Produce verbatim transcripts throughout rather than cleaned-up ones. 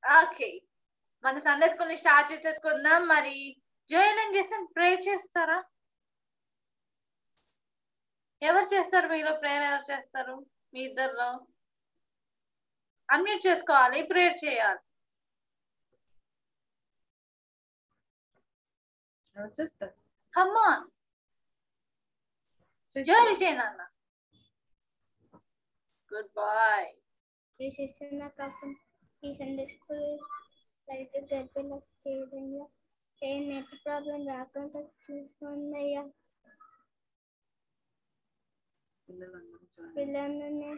Okay, మన Sunday school ని start చేసేసుకుందాం. మరి జోయల్ ఏం చేస్తాను, ప్రే చేస్తారా? ఎవరు చేస్తారు మీలో ప్రేయర్? ఎవరు చేస్తారు మీ ఇద్దరులో? అన్మ్యూట్ చేసుకోవాలి, ప్రేయర్ చేయాలి. కమ్ ఆన్, జోయల్ చేయనన్న. Good boy. ఈ సెషన్ కాకుండా ఈ సండే స్కూల్ అయితే గడిపేలా చేయడంలో ఏ నెట్ ప్రాబ్లం రాకుండా చూసుకోండి అయ్యా. పిల్లలని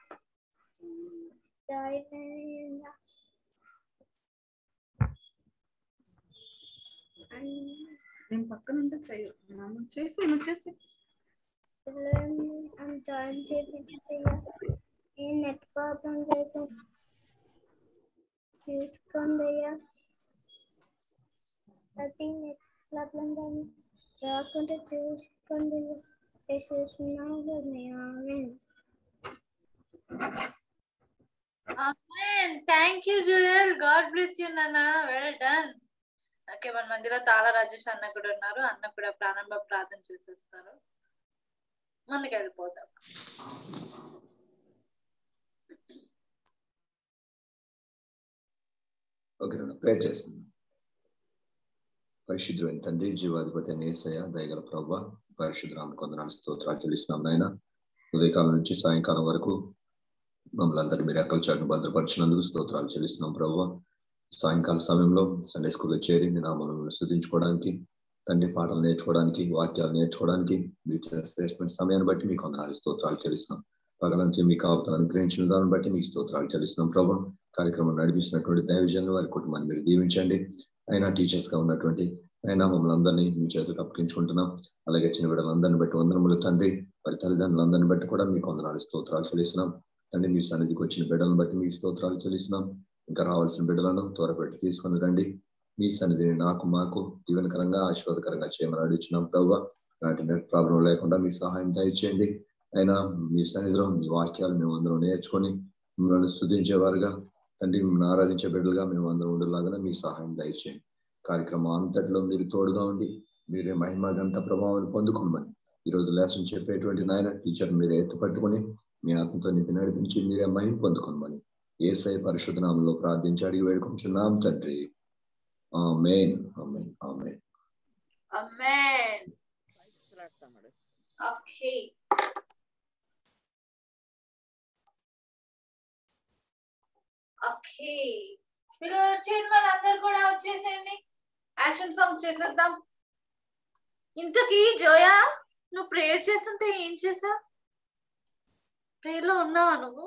నేను పక్కన ఉంటే చెయ్యి చేసి నువ్వు చేసి పిల్లల్ని జాయిన్ చేయించయ్యా. ఏ నెట్ ప్రాబ్లం లేకుండా చూసుకోండి అయ్యా. ప్రతి నెట్ ప్రాబ్లం కానీ రాకుండా చూసుకోండి అయ్యా. ఆమేన్. Thank you Joel, God bless you నాన్న, వెల్ డన్. ఓకే, మన మధ్యలో తాళ రాజేష్ అన్న కూడా ఉన్నారు. అన్న కూడా ప్రారంభ ప్రార్థన చేసేస్తారు. ముందుకు వెళ్ళిపోతాం. ఓకే, ప్రేయర్ చేస్తాను. పరిశుద్ధులైన తండ్రి, జీవాధిపతి అయిన యేసయ్య, దయగల ప్రభువా, పరిశుద్ధనామమునకు వందనాలు, స్తోత్రాలు చెల్లిస్తున్నాం నాయన. ఉదయకాలం నుంచి సాయంకాలం వరకు మమ్మల్ని అందరూ మీరు ఎక్కడ చాటును భద్రపరిచినందుకు స్తోత్రాలు చెల్లిస్తున్నాం ప్రభువా. సాయంకాల సమయంలో సండే స్కూల్లో చేరి మీ నామములను స్తుతించుకోవడానికి, తండ్రి పాటలు నేర్చుకోవడానికి, వాక్యాలు నేర్చుకోవడానికి మీరు శ్రేష్టమైన సమయాన్ని బట్టి మీకు వందనాలు, స్తోత్రాలు చెల్లిస్తున్నాం. పగలంతా మీ కాపుతాను అనుగ్రహించిన దాన్ని బట్టి మీకు స్తోత్రాలు చెల్లిస్తున్నాం ప్రభు. కార్యక్రమం నడిపిస్తున్నటువంటి దైవజనులు, వారి కుటుంబాన్ని మీరు దీవించండి. అయినా టీచర్స్ గా ఉన్నటువంటి అయినా మమ్మల్ని అందరినీ మీ చేతులకు అప్పగించుకుంటున్నాం. అలాగే చిన్న బిడ్డలందరిని బట్టి వందనములు తండ్రి, వారి తల్లిదండ్రులందరిని బట్టి కూడా మీకు వందనాలు, స్తోత్రాలు చెల్లిస్తున్నాం తండ్రి. మీ సన్నిధికి వచ్చిన బిడ్డలను బట్టి మీకు స్తోత్రాలు చెల్లిస్తున్నాం. ఇంకా రావాల్సిన బిడ్డలను త్వరపెట్టి తీసుకొని రండి. మీ సన్నిధిని నాకు మాకు దీవెనకరంగా ఆశీర్వాదకరంగా చేయమని అడుగుతున్నాం ప్రభు. నాటి నెట్ ప్రాబ్లం లేకుండా మీ సహాయం దయచేయండి. అయినా మీ సన్నిధిలో మీ వాక్యాలు మేము అందరం నేర్చుకొని మిమ్మల్ని స్తుతించేవారుగా తండ్రి, మిమ్మల్ని ఆరాధించే బిడ్డలుగా మేము అందరం ఉండేలాగా మీ సహాయం దయచేయండి. కార్యక్రమం అంతట్లో మీరు తోడుగా ఉండి మీరే మహిమ గంట ప్రభావాన్ని పొందుకోమని ఈరోజు లెసన్ చెప్పేటువంటి నాయన టీచర్ మీరే ఎత్తు పట్టుకొని మీ ఆత్మతో నింపి నడిపించి మీరే మహిమ పొందుకోమని యేసయ్య పరిశుద్ధ నామములో ప్రార్థించి అడిగి వేడుకుంటున్నాం తండ్రి. ఆమేన్, ఆమేన్, ఆమేన్, ఆమేన్. ఓకే, ఓకే పిల్లలు వచ్చేయండి, వాళ్ళందరూ కూడా వచ్చేసేయండి. యాక్షన్ సాంగ్ చేసేద్దాం. ఇంతకీ జోయా, నువ్వు ప్రేయర్ చేస్తుంటే ఏం చేసా? ప్రేయర్ లో ఉన్నావా నువ్వు?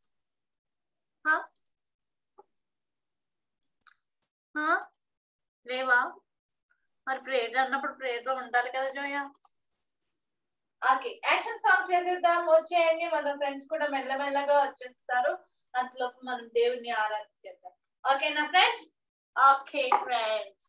లేవా? మరి ప్రేయర్ అన్నప్పుడు ప్రేయర్ లో ఉండాలి కదా జోయా. ఓకే, యాక్షన్ సాంగ్ చేసేద్దాం. వచ్చేయండి, మన ఫ్రెండ్స్ కూడా మెల్లమెల్లగా వచ్చేస్తారు. అంతలో మనం దేవుని ఆరాధించేద్దాం. ఓకేనా ఫ్రెండ్స్? ఓకే ఫ్రెండ్స్,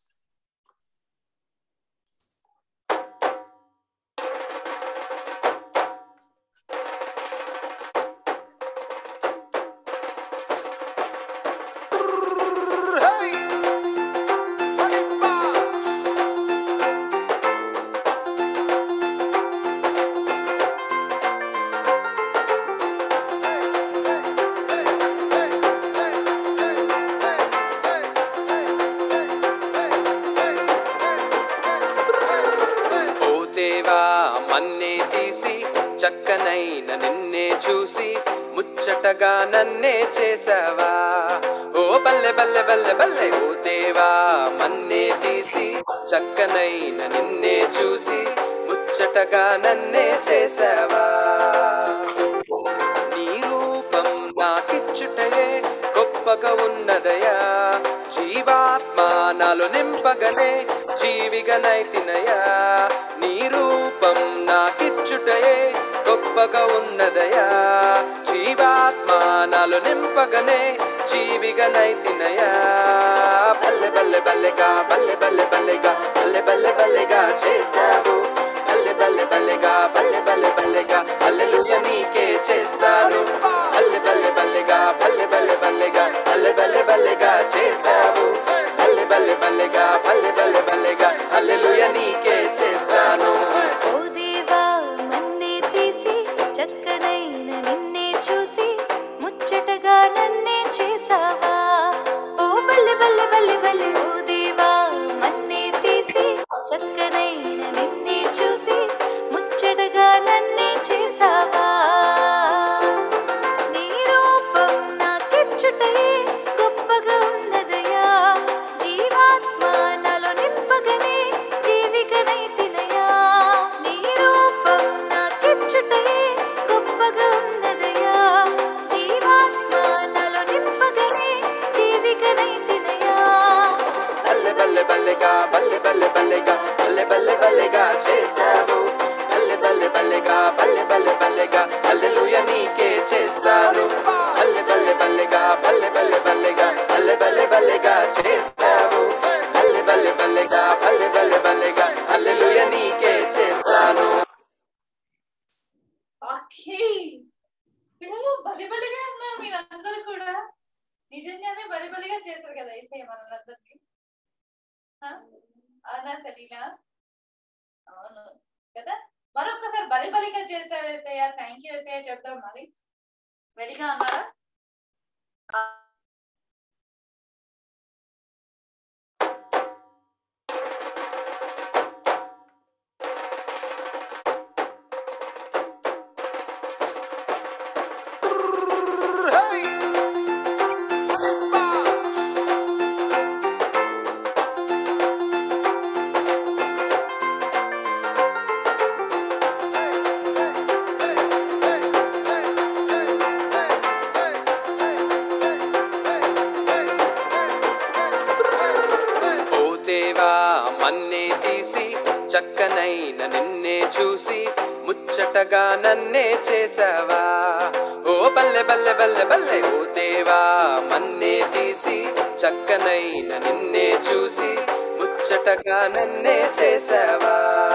చక్కనైన నిన్నే చూసి ముచ్చటగా నన్నే చేసావా. ఓ బల్లె బల్లె బల్లె బల్లె ఓ దేవా, మన్నే తీసి చక్కనైన నిన్నే చూసి ముచ్చటగా నన్నే చేసావా. నీ రూపం నాకిచ్చుటయే గొప్పగా ఉన్నదయా. జీవాత్మ నాలో నింపగనే జీవిగనైతినయా. నీ రూపం నాకిచ్చుటయే గొప్పగా ఉన్నదయా. జీవాత్మ నాలో నింపగనే జీవిగనైతినయా. బల్లె బల్లె బల్లెగా బల్లె బల్లె బల్లెగా బల్లె బల్లె బల్లెగా చేసావు. బల్లె బల్లె బల్లెగా బల్లె బల్లె బల్లెగా హల్లెలూయా నీకే చేస్తాను. బల్లె బల్లె బల్లెగా బల్లె బల్లె బల్లెగా బల్లె బల్లె బల్లెగా చేస్తాను. చూసి ముచ్చటగా నన్నే చేసావా ఓ బల్లె బల్లె బల్లె బల్లె ఓ దేవా మన్నే తీసి చక్కనైన నిన్నే చూసి ముచ్చటగా నన్నే చేసావా నీ రూపం నాకిచ్చుటయే గొప్పగా ఉన్నదయా జీవాత్మ నాలో నింపగనే జీవికనైతినయా నీ రూపం నాకిచ్చుటయే గొప్పగా ఉన్నదయా జీవాత్మ నాలో నింపగనే జీవికనైతినయా బల్లె బల్లె బల్లెగా బల్లె బల్లె బల్లెగా బల్లె బల్లె బల్లెగా చేసావు బల్లె బల్లె బల్లెగా బల్లె బల్లె బల్లెగా హల్లెలూయా నీకే చేస్తాను బల్లె బల్లె బల్లెగా బల్లె బల్లె బల్లెగా బల్లె బల్లె బల్లెగా చేస్తావు బల్లె బల్లె బల్లెగా బల్లె బల్లె బల్లెగా హల్లెలూయా నీకే చేస్తాను ఓకే పిల్లలు బలి బలిగా ఉన్నారు మీరందరూ కూడా నిజంగానే బలి బలిగా చేస్తారు కదా అయితే మనందరినీ అవునా సరీనా అవును కదా మరొకసారి బలి బలిగా చేస్తారు వేసయ్య థ్యాంక్ యూ వేసయ్య చెప్తాం మరి రెడీగా ఉన్నారా మన్నే తీసి చక్కనైన నిన్నే చూసి ముచ్చటగా నన్నే చేసావా ఓ బల్లె బల్లె బల్లె బల్లె ఓ దేవా మన్నే తీసి చక్కనైన నిన్నే చూసి ముచ్చటగా నన్నే చేసావా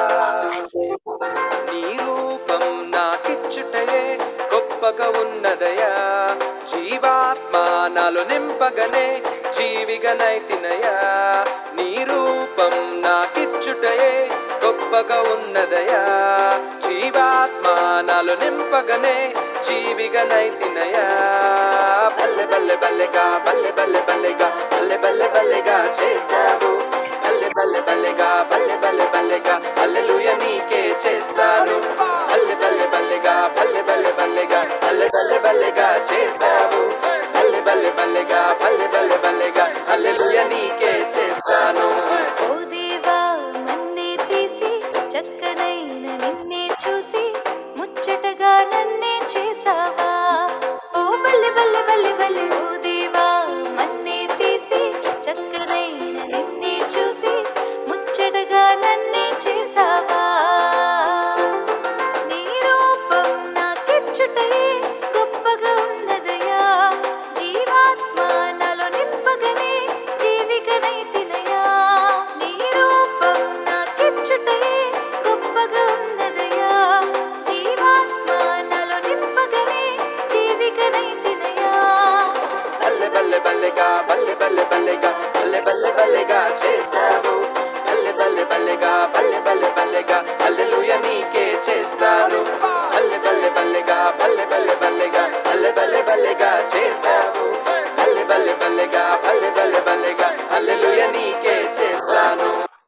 నీ రూపం నాకిచ్చుటయే గొప్పగా ఉన్నదయా జీవాత్మ నాలో నింపగనే జీవిగనైతినయా నీ రూపం నాకిచ్చుటయే గొప్పగా ఉన్నదయా జీవాత్మ నాలో నింపగనే జీవిగనైతినయా బల్లె బల్లె బల్లెగా బల్లె బల్లె బల్లెగా బల్లె బల్లె బల్లెగా చేసావు బల్లె బల్లె బల్లెగా బల్లె బల్లె బల్లెగా హల్లెలూయా నీకే చేస్తాను బల్లె బల్లె బల్లెగా బల్లె బల్లె బల్లెగా బల్లె బల్లె బల్లెగా చేస్తావు బల్లె బల్లె బల్లెగా బల్లె బల్లె బల్లెగా హల్లెలూయా నీకే చేస్తాను ఓ దేవా మన్నే తీసి చక్కనైన నిన్నే చూసి ముచ్చటగా నన్నే చేసావా ఓ బల్లె బల్లె బల్లె బల్లె ఓ దేవా మన్నే తీసి చక్కనైన నిన్నే చూసి ముచ్చటగా నన్నే చేసావా నీ రూపం నాకిచ్చుటయే గొప్పగా ఉన్నదయా జీవాత్మ నాలో నింపగనే జీవికనైతినయా నీ రూపం నాకిచ్చుటయే గొప్పగా ఉన్నదయా జీవాత్మ నాలో నింపగనే జీవికనైతినయా బల్లె బల్లె బల్లెగా బల్లె బల్లె బల్లెగా బల్లె బల్లె బల్లెగా చేసావు బల్లె బల్లె బల్లెగా బల్లె బల్లె బల్లెగా హల్లెలూయా నీకే చేస్తాను బల్లె బల్లె బల్లెగా బల్లె బల్లె బల్లెగా బల్లె బల్లె బల్లెగా చేసావు బల్లె బల్లె బల్లెగా బల్లె బల్లె బల్లెగా హల్లెలూయా నీకే చేస్తాను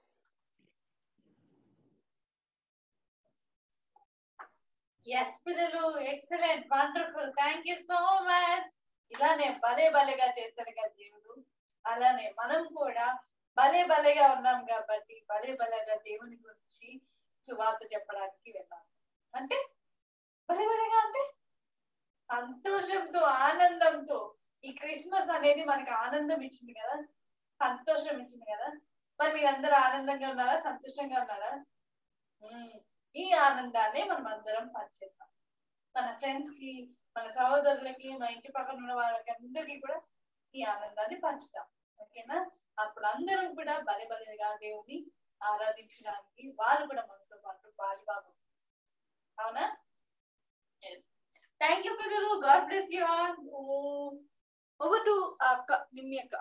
ఎస్ పిల్లలు excellent wonderful thank you so much ఇలానే భలే భలేగా చేస్తాడు కదా దేవుడు అలానే మనం కూడా భలే భలేగా ఉన్నాం కాబట్టి భలే భలేగా దేవుని గురించి సువార్త చెప్పడానికి వెళ్ళాం అంటే భలే భలేగా అంటే సంతోషంతో ఆనందంతో ఈ క్రిస్మస్ అనేది మనకి ఆనందం ఇచ్చింది కదా సంతోషం ఇచ్చింది కదా మరి మీరందరూ ఆనందంగా ఉన్నారా సంతోషంగా ఉన్నారా ఈ ఆనందాన్ని మనం అందరం పంచేద్దాం మన ఫ్రెండ్స్ కి మన సహోదరులకి మన ఇంటి పక్కన ఉన్న వాళ్ళకి అందరికీ కూడా ఈ ఆనందాన్ని పంచుతాం ఓకేనా అప్పుడు అందరం కూడా బలి బలిగా దేవుని ఆరాధించడానికి వాళ్ళు కూడా మనతో పాటు బాలిబాబు అవునా థ్యాంక్ యూ పిల్లలు God bless you all over to అక్క నిమ్మి అక్క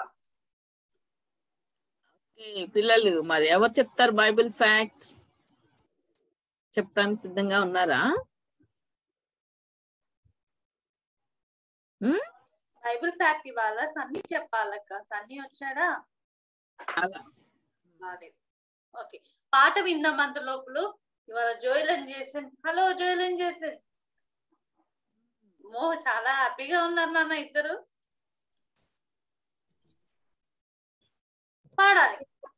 పిల్లలు మరి ఎవరు చెప్తారు బైబిల్ ఫ్యాక్ట్స్ చెప్పడానికి సిద్ధంగా ఉన్నారా? బైబిల్ ఫ్యాక్ట్ ఇవాళ సన్నీ చెప్పాలక్క. సన్నీ వచ్చాడా? ఓకే, పాట విందాం అంత లోపల. ఇవాళ జోయలన్ చేసాను. హలో జోయలన్ చేసాను. మో చాలా హ్యాపీగా ఉన్నారు నాన్న ఇద్దరు. పాడాలి.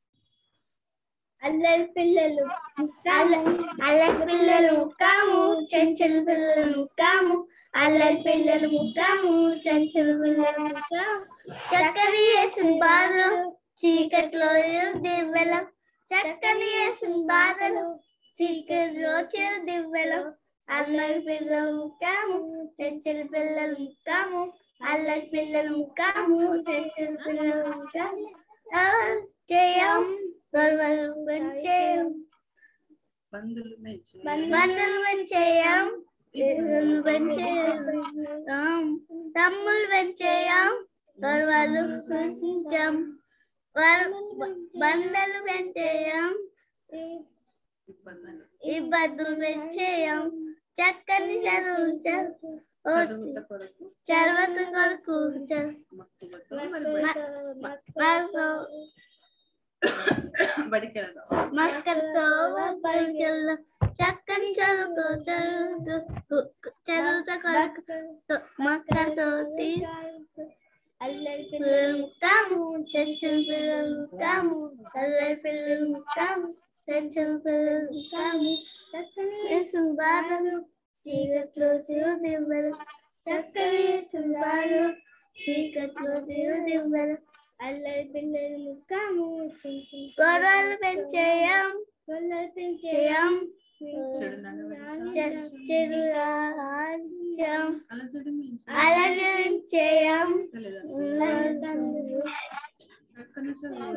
అల్లరి పిల్లలు అల్లరి పిల్లలు ముక్కాము, చెంచలు పిల్లలు ముక్కాము, అల్లరి పిల్లలు ముక్కాము, చెంచలు పిల్లలు ముక్కాము. చక్కని వేసిన బాధలు చీకట్లో దివ్వెల, చక్కని వేసిన బాధలు చీకట్లో దివ్వెలు. అల్లరి పిల్లలు ముక్కాము, చెంచలు పిల్లలు ముక్కాము, అల్లరి పిల్లలు ముక్కాము, చెంచలు పిల్లలు ముక్కాము. జయం చేయం బంధులు బంధులు పెంచేయం, తమ్ముళ్ళు పెంచేయం, గొడవలు పెంచాం, బండలు పెంచేయం, ఇబ్బందులు పెంచేయం. చక్కని చదువు చదవత కొరకు మక్కలతో బడికెళ్దాం, చక్కని చదువుతో చదువు చదువుత కొరకు మక్కలతో. అల్లరి పిల్లలు ముక్కాము, చెంచలు పిల్లలు ముక్కాము, అల్లరి పిల్లలు ముక్కాము, చెంచలు పిల్లలు ముక్కాము. చక్కని వేసిన బాధలు చీకట్లో దివ్వెలు, చక్కని వేసిన బాధలు చీకట్లో దివ్వెలు. అల్లరి పిల్లలు ముక్కాము, గొర్రెలు పెంచేయం, గొర్రెలు పెంచేయం, అలజరించేయం. చక్కని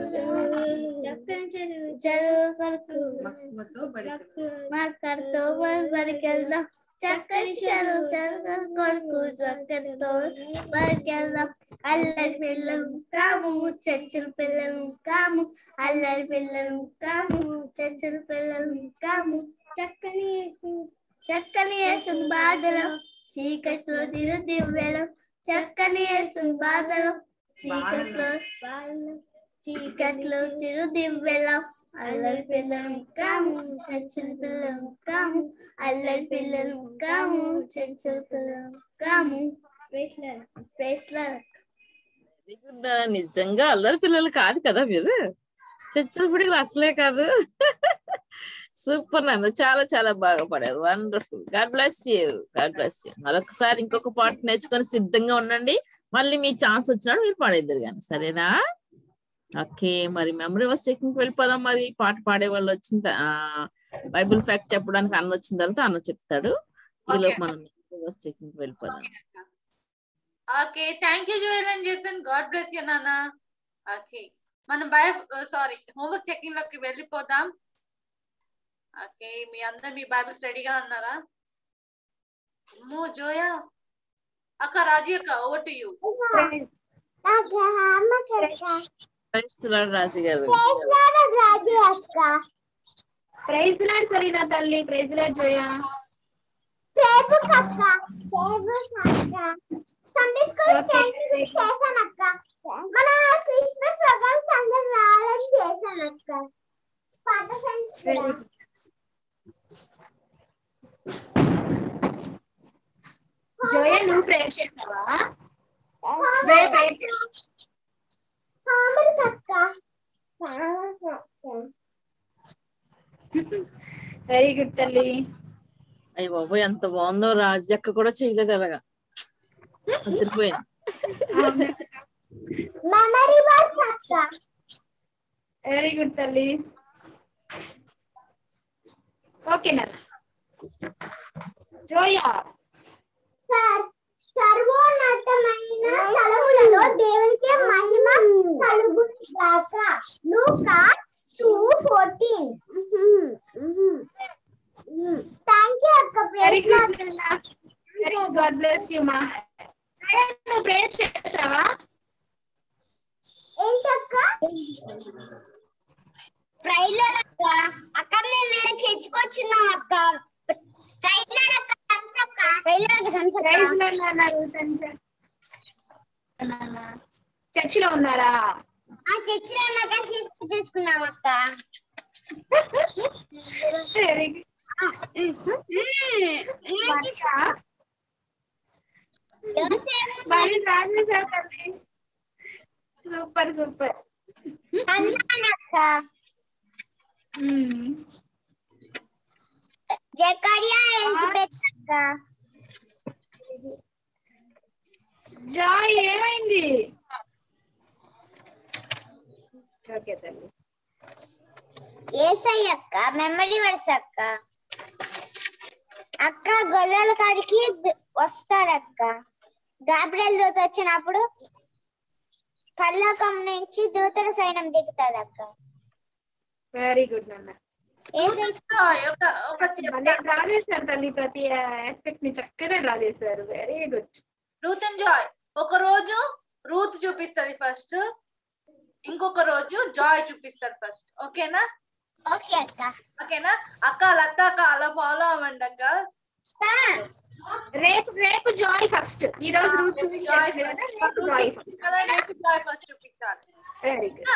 చదువు చదువు కొరకు మక్కడితో బడికెళ్దాం, చక్కని చదువు చదువు కొరకు చక్కడితో బడికెళ్దాం. అల్లరి పిల్లలు ముక్కాము, చెంచలు పిల్లలు ముక్కాము, అల్లరి పిల్లలు ముక్కాము, చెంచలు పిల్లలు ముక్కాము. చక్కని చక్కని వేసిన బాధలు చీకట్లో దివ్వెలు, చక్కని వేసిన బాధలు చీకట్లో చీకట్లో చిరు దివ్వెలు. అల్లరి పిల్లలు ముక్కాము, చెంచలు పిల్లలు ముక్కాము, అల్లరి పిల్లలు ముక్కాము, చెంచలు పిల్లలు ముక్కాము. నిజంగా అల్లరి పిల్లలు కాదు కదా మీరు, చర్చల పిడికి అసలే కాదు. సూపర్ నాన్న, చాలా చాలా బాగా పాడారు. Wonderful. God bless you, God bless you. మరొకసారి ఇంకొక పాట నేర్చుకొని సిద్ధంగా ఉండండి. మళ్ళీ మీ ఛాన్స్ వచ్చినాడు మీరు పాడేద్దరు కానీ, సరేనా? ఓకే, మరి మెమరీ వర్స్ టెక్నిక్ వెళ్ళిపోదాం. మరి పాట పాడే వాళ్ళు వచ్చిన బైబుల్ ఫ్యాక్ట్ చెప్పడానికి అన్న వచ్చిన తర్వాత అన్న చెప్తాడు. ఈలో మనం మెమరీ వర్స్ టెక్నిక్ వెళ్ళిపోదాం. ఓకే, థ్యాంక్ యూ జోయలన్ చేసాను. గాడ్ బ్లెస్ యూ నాన్న. ఓకే, మనం బైబిల్ సారీ హోంవర్క్ చెకింగ్ లోకి వెళ్ళిపోదాం. ఓకే, మీ అందరు మీ బైబిల్స్ రెడీగా ఉన్నారా? అమ్మో జోయా అక్క, రాజీ అక్క, ఓవర్ టు యూ. రాజు గారు. ప్రైజ్ లార్డ్ సరీనా తల్లి. Praise Lord Joya. Sunday school చేశాను అక్క. మన క్రిస్మస్ ప్రోగ్రామ్స్ అందరూ రావాలని చేశాను అక్క. పాత ఫ్రెండ్స్ కూడా. జోయ నువ్వు ప్రేయర్ చేసావా? జోయ ప్రేయర్ చేసావా? వెరీ గుడ్ తల్లి. అయ్య బాబు ఎంత బాగుందో. రాజక్క కూడా చేయలేదు అలాగా, అదిరిపోయింది. వెరీ గుడ్ తల్లి. ఓకేనా జోయా? సర్వోన్నతమైన స్థలములలో దేవునికే మహిమ కలుగును గాక. లూకా టూ ఫోర్టీన్. థ్యాంక్ యూ అక్క. Very good very good. God bless you మా. నువ్వు ప్రేయర్ చేసావా? ఏంటక్క? ప్రైజ్ అక్క. అక్క మేము వేరే చర్చికొచ్చున్నాం అక్క. ప్రైజ్ అక్క. ప్రైజ్ అక్క. ప్రైజ్ నాన్న చర్చిలో ఉన్నారా? ఆ చర్చిలో ఉన్నాక తీసుకు తీసుకున్నాం అక్క. వెరీ సూపర్ సూపర్ అక్క. జకరియా ఎలిజబెత్ అక్క. జాయ్ ఏమైంది? ఓకే తల్లి. ఏసై అక్క. మెమరీ వర్స్ అక్క. అక్క గొల్లల కాడికి వస్తాడక్క. గాబ్రియల్ దూత వచ్చినప్పుడు పరలోకం నుంచి దూతల సైన్యం దిగుతాడు అక్క. వెరీ గుడ్ నాన్న. డ్రా చేశారు తల్లి, ప్రతి ఆస్పెక్ట్ ని చక్కగా డ్రా చేశారు. Very good. Ruth and Joy. ఒక రోజు రూత్ చూపిస్తుంది ఫస్ట్, ఇంకొక రోజు జాయ్ చూపిస్తాడు ఫస్ట్. ఓకేనా? ఓకే అక్క. ఓకేనా అక్క? లత అక్క అలా ఫాలో అవ్వండి అక్క. రేపు రేపు జాయ్ ఫస్ట్, ఈ రోజు రూత్ చూపించాలి కదా, రేపు జాయ్ ఫస్ట్. రేపు జాయ్ ఫస్ట్ చూపించాలి. Very good.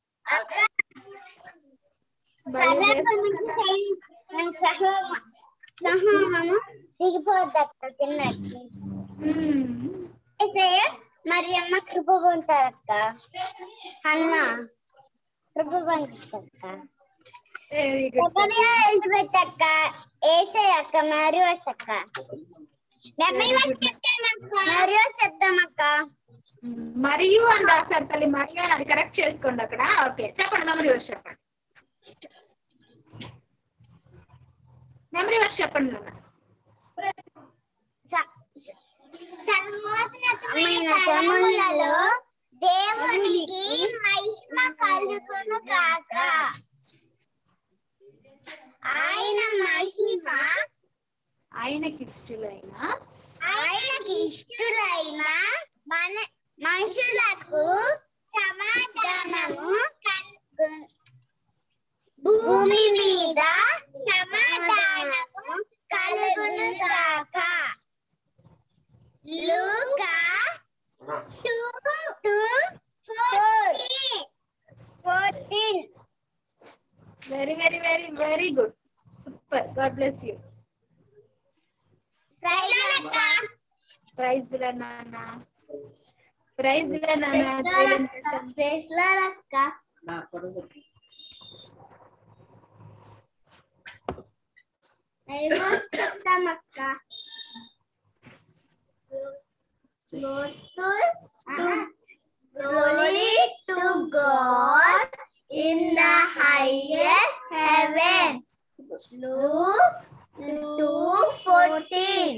సహోమము దిగిపోద్ది అక్క కిందకి. మరి అమ్మ కృప పొందుతారక్క. అన్న కృప పొందుతారక్క. ఎలిజబెత్ అక్క. ఏసై అక్క. మరి వర్స్ అక్క. మెమరీ వర్స్ చెప్తానక్క. మరి వర్స్ చెప్తామక్క. మరియు అని రాశారు తల్లి, మరియు అని అది కరెక్ట్ చేసుకోండి అక్కడ. ఓకే చెప్పండి, మెమరీ వర్స్ చెప్పండి. మెమరీ వర్స్ చెప్పండి నాన్న. సర్వోన్నతమైన స్థలములలో దేవునికి మహిమ కలుగును గాక. ఆయన మహిమ ఆయనకి ఇష్టలైన ఆయనకి ఇష్టలైన మన మనుషులకు సమాధానము కలుగును. భూమి మీద సమాధానము కలుగును గాక. లూకా fourteen. Very very very very good. Super. God bless you. Praise Lord నాన్న. ప్రైజ్ లా నాన్న. ప్రైజ్ లా అక్క. ఐవో చెప్తామక్క. Glory to God in the highest heaven. Luke two fourteen.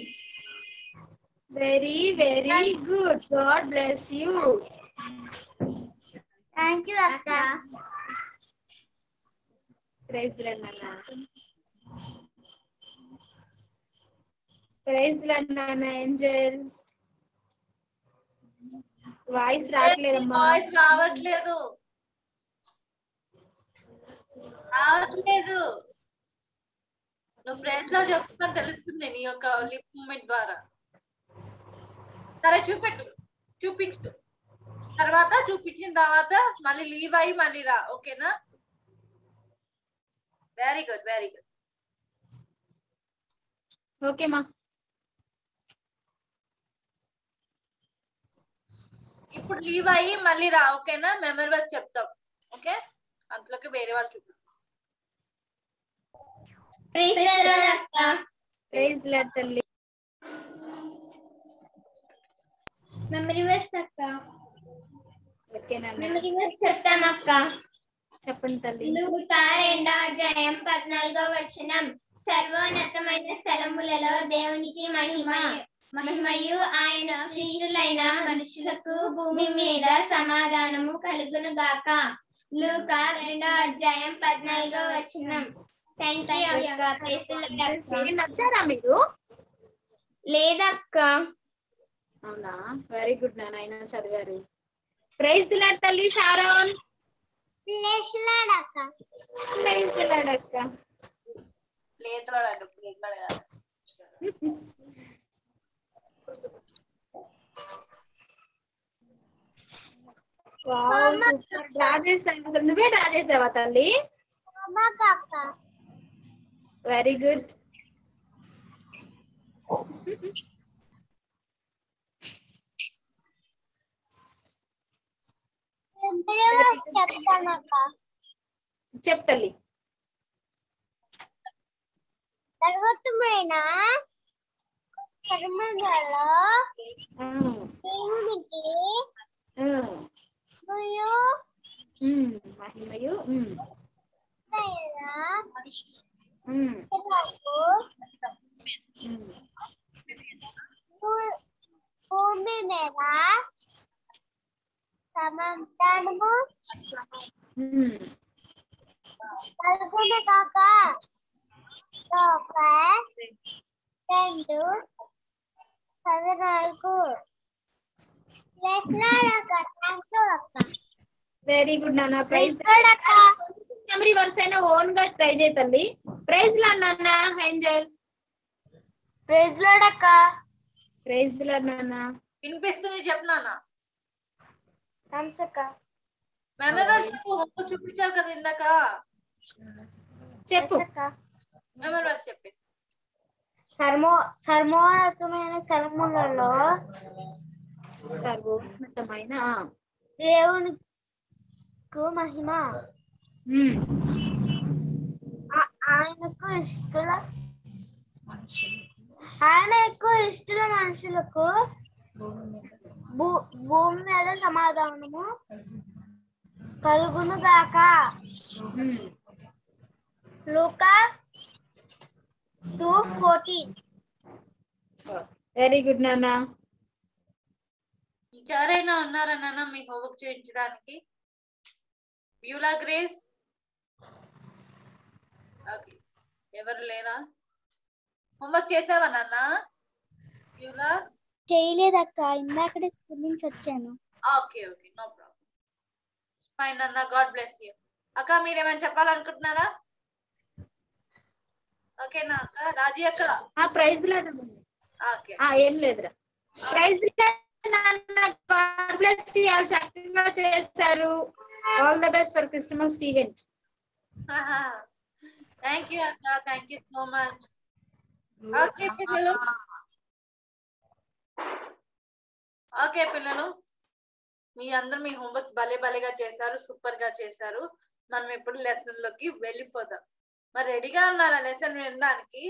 Very very good. God bless you. Thank you akka. Praise the Lord nana. Praise the Lord nana. Angel voice రావట్లేదమ్మా. Voice రావట్లేదు రావట్లేదు నువ్వు friends లో చెప్తున్నా తెలుస్తుంది నీ యొక్క lip movement ద్వారా. సరే చూపెట్టు, చూపించు. తర్వాత చూపించిన తర్వాత మళ్ళీ లీవ్ అయ్యి మళ్ళీ రా. ఓకేనా? Very good very good. Okay మా. ఇప్పుడు లీవ్ అయ్యి మళ్ళీ రా. ఓకేనా? మెమరీ వర్క్ చెప్తాం. ఓకే? అందులోకి వేరే వాళ్ళు చూపి. ప్రైజ్ ది లార్డ్ అక్క. ప్రైజ్ ది లార్డ్ తల్లి. మెమరీ వర్స్ అక్క. ఓకేనా? మెమరీ వర్స్ చెప్తాం అక్క. చెప్పండి తల్లి. లూకా రెండో అధ్యాయం పద్నాలుగో వచనం. సర్వోన్నతమైన స్థలములలో దేవునికి మహిమ మహిమయు ఆయన క్రీస్తులైన మనుషులకు భూమి మీద సమాధానము కలుగును గాక. లూకా రెండో అధ్యాయం పద్నాలుగో వచనం. థ్యాంక్ యూ అక్క. Praise the Lord. నచ్చారా మీరు? లేదక్క. అవునా? వెరీ గుడ్ నాన్న, ఆయన చదివారు. ప్రైజ్ ది లార్డ్ తల్లి. షారోన్. ప్రైజ్ ది లార్డ్ అక్క. ప్రైజ్ ది లార్డ్ అక్క. లేతలాడు ప్లేట్లాడు కాదు. డ్రా చేసాను. అసలు నువ్వే డ్రా చేసావా తల్లి? Very good. చెప్తల్లి. సర్వోత్తమైన కర్మలలో దేవునికి మహిమయు భూమి మీద సమాధానము కలుగును కాక. రెండు పద్నాలుగు. వెరీ గుడ్ నాన్న. ప్రైజ్ మెమరీ వర్స్ అయినా ఓన్ గా ట్రై చేయి తల్లి. ప్రైజ్ లాడ్ నాన్న. ఏంజల్ ప్రైజ్ లాడ్ అక్క. ప్రైజ్ లాడ్ నాన్న. వినిపిస్తుంది చెప్పు నాన్న. నమస్క మెమరీస్ చూపించావు కదా ఇందాక. చెప్పు. మెమరీస్ చెప్పేసి. సర్మో సర్మోన్నతమైన స్థలములలో సర్వోన్నతమైన దేవునికి మహిమ. ఆయనకు ఇష్టల ఆయన ఎక్కువ ఇష్టల మనుషులకు భూమి మీద సమాధానము కలుగును గాక. లూకా టూ ఫోర్టీన్. వెరీ గుడ్ నాన్న. ఇంకెవరైనా ఉన్నారా నాన్న మీ హోంవర్క్ చేయించడానికి? బ్యూలా గ్రేస్ ఎవరు లేరా? హోంవర్క్ చేసావా నాన్న? బ్యూలా చేయలేదక్క, ఇందాకడే స్కూల్ నుంచి వచ్చాను. Okay okay no problem. Fine అన్న. God bless you. అక్క మీరేమైనా చెప్పాలనుకుంటున్నారా? ఓకేనా అక్క? రాజీ అక్క ప్రైజ్ లాడ్. ఓకే ఏం లేదురా. Praise God bless you. చక్కగా చేస్తారు. All the best for Christmas event. Thank you అక్క. Thank you so much. Okay పిల్లలు ఓకే పిల్లలు మీ అందరూ మీ హోంవర్క్ భలే భలేగా చేశారు. సూపర్ గా చేశారు. మనం ఇప్పుడు లెసన్ లోకి వెళ్ళిపోదాం. మరి రెడీగా ఉన్నారా లెసన్ వినడానికి?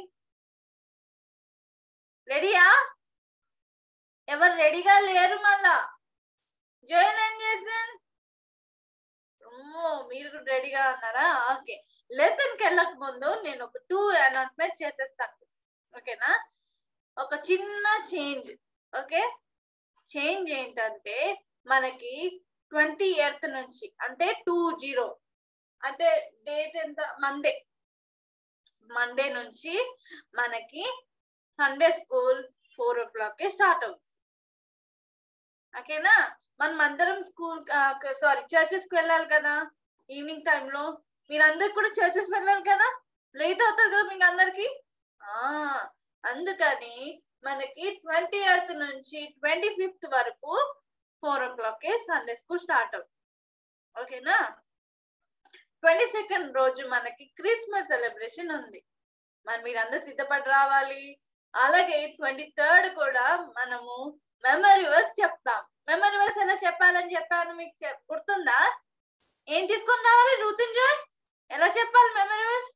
రెడీయా? ఎవరు రెడీగా లేరు మళ్ళా? జాయిన్ ఏం చేసాను? అమ్మో మీరు కూడా రెడీగా ఉన్నారా? ఓకే. లెసన్ కి వెళ్ళక ముందు నేను ఒక టూ అనౌన్స్మెంట్ చేసేస్తాను. ఓకేనా? ఒక చిన్న చేంజ్. ఓకే, చేంజ్ ఏంటంటే మనకి ట్వంటీ ఎయిత్ నుంచి అంటే టూ జీరో అంటే డేట్ ఎంత? మండే. మండే నుంచి మనకి Sunday school four o'clock కి స్టార్ట్ అవుతుంది. ఓకేనా? మనం అందరం స్కూల్ సారీ చర్చెస్ కి వెళ్ళాలి కదా ఈవినింగ్ టైంలో. మీరందరు కూడా చర్చెస్ వెళ్ళాలి కదా. లేట్ అవుతుంది కదా మీకు అందరికి. ఆ అందుకని మనకి ట్వంటీ ఎయిత్ నుంచి ట్వంటీ ఫిఫ్త్ వరకు ఫోర్ ఓ క్లాక్ కి సండే స్కూల్ స్టార్ట్ అవుతుంది. ఓకేనా? ట్వంటీ సెకండ్ రోజు మనకి క్రిస్మస్ సెలబ్రేషన్ ఉంది. మరి మీరందరూ సిద్ధపడి రావాలి. అలాగే ట్వంటీ థర్డ్ కూడా మనము మెమరీ వర్స్ చెప్తాం. మెమరీ వర్స్ ఎలా చెప్పాలని చెప్పాను మీకు గుర్తుందా? ఏం తీసుకొని రావాలి రుతుంజాయ్? ఎలా చెప్పాలి memory verse?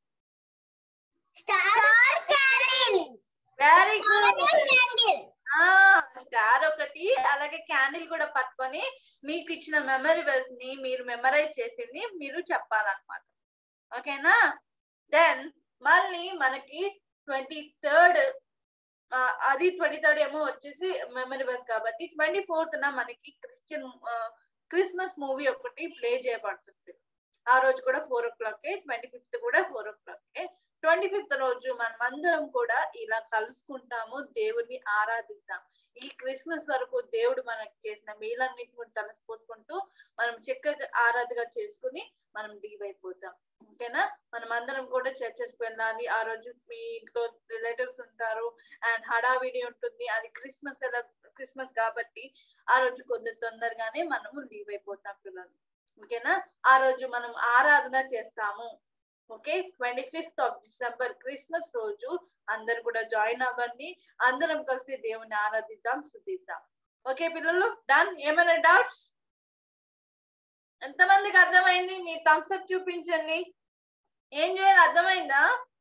Very good. Star ఒకటి అలాగే క్యాండిల్ కూడా పట్టుకొని మీకు ఇచ్చిన మెమరీ వర్స్ ని మీరు మెమరైజ్ చేసింది మీరు చెప్పాలన్నమాట. ఓకేనా? దెన్ మళ్ళీ మనకి ట్వంటీ థర్డ్ అది ట్వంటీ థర్డ్ ఏమో వచ్చేసి మెమరీ వర్స్ కాబట్టి ట్వంటీ ఫోర్త్ న మనకి క్రిస్టియన్ క్రిస్మస్ మూవీ ఒకటి ప్లే చేయబడుతుంది. ఆ రోజు కూడా four o'clock twenty fifth కూడా four o'clock twenty fifth రోజు మనం అందరం కూడా ఇలా కలుసుకుంటాము, దేవుడిని ఆరాధిద్దాం. ఈ క్రిస్మస్ వరకు దేవుడు మనకి చేసిన మేలన్నిటిని తలసిపోసుకుంటూ మనం చక్కగా ఆరాధగా చేసుకుని మనం లీవ్ అయిపోతాం. ఓకేనా? మనం అందరం కూడా చర్చెస్కి వెళ్ళాలి. ఆ రోజు మీ ఇంట్లో రిలేటివ్స్ ఉంటారు అండ్ హడావిడి ఉంటుంది. అది క్రిస్మస్ ఎలా క్రిస్మస్ కాబట్టి ఆ రోజు కొంచెం తొందరగానే మనము లీవ్ అయిపోతాం పిల్లలు. ఓకేనా? ఆ రోజు మనం ఆరాధన చేస్తాము. Okay, twenty fifth of December Christmas రోజు అందరు కూడా జాయిన్ అవ్వండి. అందరం కలిసి దేవుని ఆరాధిద్దాం, స్తుతిద్దాం. ఓకే పిల్లలు, డన్? ఏమైనా డౌట్స్? ఎంతమందికి అర్థమైంది? మీ థమ్స్ అప్ చూపించండి. ఏం చేయాలి, అర్థమైందా?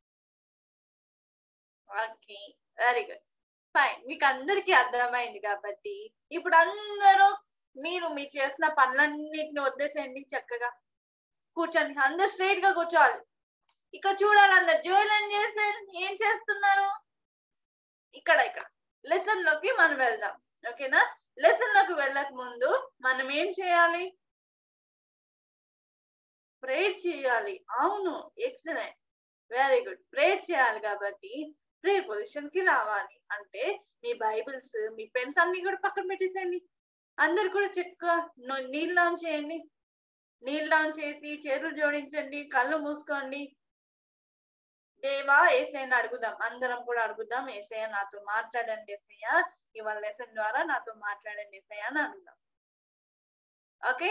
Okay, very good, fine. మీకు అందరికీ అర్థమైంది కాబట్టి ఇప్పుడు అందరూ మీరు మీరు చేసిన పనులన్నిటిని వదిలేసేయండి. చక్కగా కూర్చోండి. అందరు స్ట్రైట్ గా కూర్చోవాలి. ఇక్కడ చూడాలి అందరు. జోయల్ ఏం చేస్తారు, ఏం చేస్తున్నారు? ఇక్కడ ఇక్కడ లెసన్ లోకి మనం వెళ్దాం. ఓకేనా? లెసన్ లోకి వెళ్ళక ముందు మనం ఏం చేయాలి? ప్రేయర్ చేయాలి. అవును, ఎక్సలెంట్, వెరీ గుడ్. ప్రేయర్ చేయాలి కాబట్టి ప్రేయర్ పొజిషన్ కి రావాలి. అంటే మీ బైబిల్స్, మీ పెన్స్ అన్ని కూడా పక్కన పెట్టేసేయండి. అందరు కూడా చక్కగా నీళ్ళు ఆన్ చేయండి. నీళ్ళు ఆన్ చేసి చేతులు జోడించండి, కళ్ళు మూసుకోండి. దేవా ఏసయ్యని అడుగుదాం. అందరం కూడా అడుగుదాం. ఏసయ్య నాతో మాట్లాడండి, ఏసయ్య ఇవాళ లెసన్ ద్వారా నాతో మాట్లాడండి ఏసయ్య అని అడుగుదాం. Okay,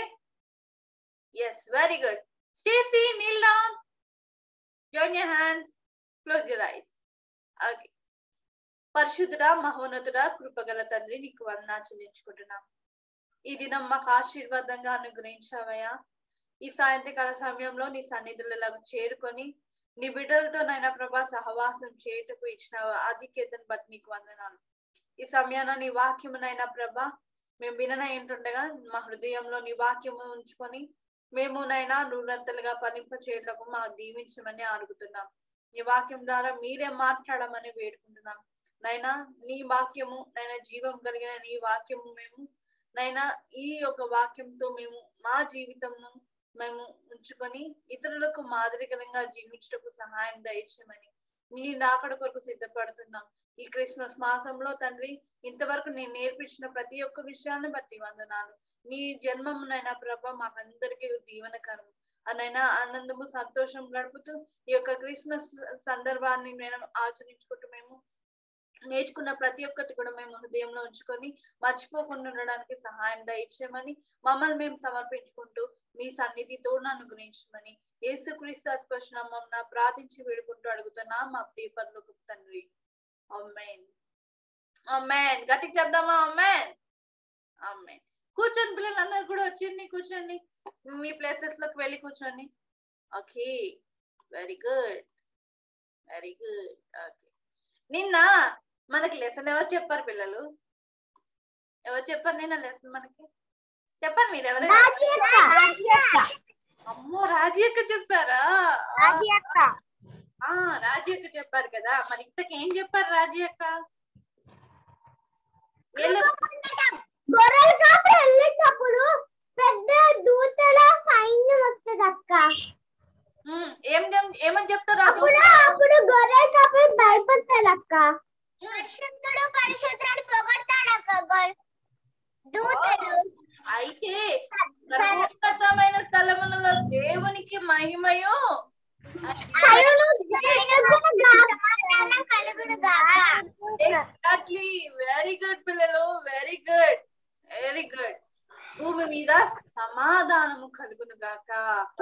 yes, very good. Stacey, kneel down, join your hands, close your eyes. ఓకే, పరిశుద్ధుడా, మహోన్నతుడా, కృపగల తండ్రి, నీకు వందనాలు చెల్లించుకుంటున్నాం. ఈ దినం మాకు ఆశీర్వాదంగా అనుగ్రహించావయ్యా. ఈ సాయంత్రకాల సమయంలో నీ సన్నిధులలో చేరుకొని నీ బిడ్డలతో నైనా ప్రభా సహవాసం చేయుటకు ఇచ్చిన ఆధిక్యతను బట్టి నీకు వందనాలు. ఈ సమయాన నీ వాక్యమునైనా ప్రభా మేము వినన ఏంటుండగా మా హృదయంలో నీ వాక్యము ఉంచుకొని మేమునైనా నూరంతలుగా ఫలింప చేయటకు మా దీవించమని అడుగుతున్నాం. నీ వాక్యం ద్వారా మీరే మాట్లాడమని వేడుకుంటున్నాం. నైనా నీ వాక్యము నైనా జీవం కలిగిన నీ వాక్యము మేము నైనా ఈ యొక్క వాక్యంతో మేము మా జీవితంను మేము ఉంచుకొని ఇతరులకు మాదిరికరంగా జీవించటకు సహాయం దయచేయమని నీ నాకడ కొరకు సిద్ధపడుతున్నాం. ఈ క్రిస్మస్ మాసంలో తండ్రి ఇంతవరకు నేను నేర్పించిన ప్రతి ఒక్క విషయాన్ని బట్టి వందనాలు. నీ జన్మమునైనా ప్రభ మాకందరికీ దీవెనకరం అనైనా ఆనందము సంతోషం గడుపుతూ ఈ యొక్క క్రిస్మస్ సందర్భాన్ని మేము ఆచరించుకుంటూ మేము నేర్చుకున్న ప్రతి ఒక్కటి కూడా మేము హృదయంలో ఉంచుకొని మర్చిపోకుండా ఉండడానికి సహాయం దయచేయమని మమ్మల్ని మేము సమర్పించుకుంటూ మీ సన్నిధితో అనుగ్రహించమని యేసుక్రీస్తు అద్భుత నామమున ప్రార్థించి వేడుకుంటూ అడుగుతున్నా మా ప్రియ పరలోకపు తండ్రి, ఆమేన్. ఆమేన్. గట్టిగా చెప్దామా? ఆమేన్, ఆమేన్. కూర్చోండి పిల్లలందరూ కూడా వచ్చింది, కూర్చోండి. మీ ప్లేసెస్ లోకి వెళ్ళి కూర్చోండి. Okay, very good, very good. Okay, నిన్న మనకి లెసన్ ఎవరు చెప్పారు పిల్లలు? ఎవరు చెప్పారు నిన్న లెసన్ మనకి? చెప్పండి మీరు ఎవరైనా. అమ్మో, రాజీ అక్క చెప్పారా? ఆ రాజీ అక్క చెప్పారు కదా. మరి ఇంతకు ఏం చెప్పారు రాజీ అక్క? గొర్రెల కాపరి వెళ్ళేటప్పుడు పెద్ద దూతల సైన్యం వస్తుంది అక్క. ఏం ఏమని చెప్తారు? అప్పుడు గొర్రెల కాపరి భయపడతాడు అక్క. పరిశుద్ధుడు పరిశుద్ధుడు పొగడతాడు అక్క దూతలు. అయితే సర్వోన్నతమైన స్థలములలో దేవునికి మహిమయు ఎగ్జాక్ట్లీ. వెరీ గుడ్ పిల్లలు, వెరీ గుడ్, వెరీ గుడ్. భూమి మీద సమాధానము కలుగును గాక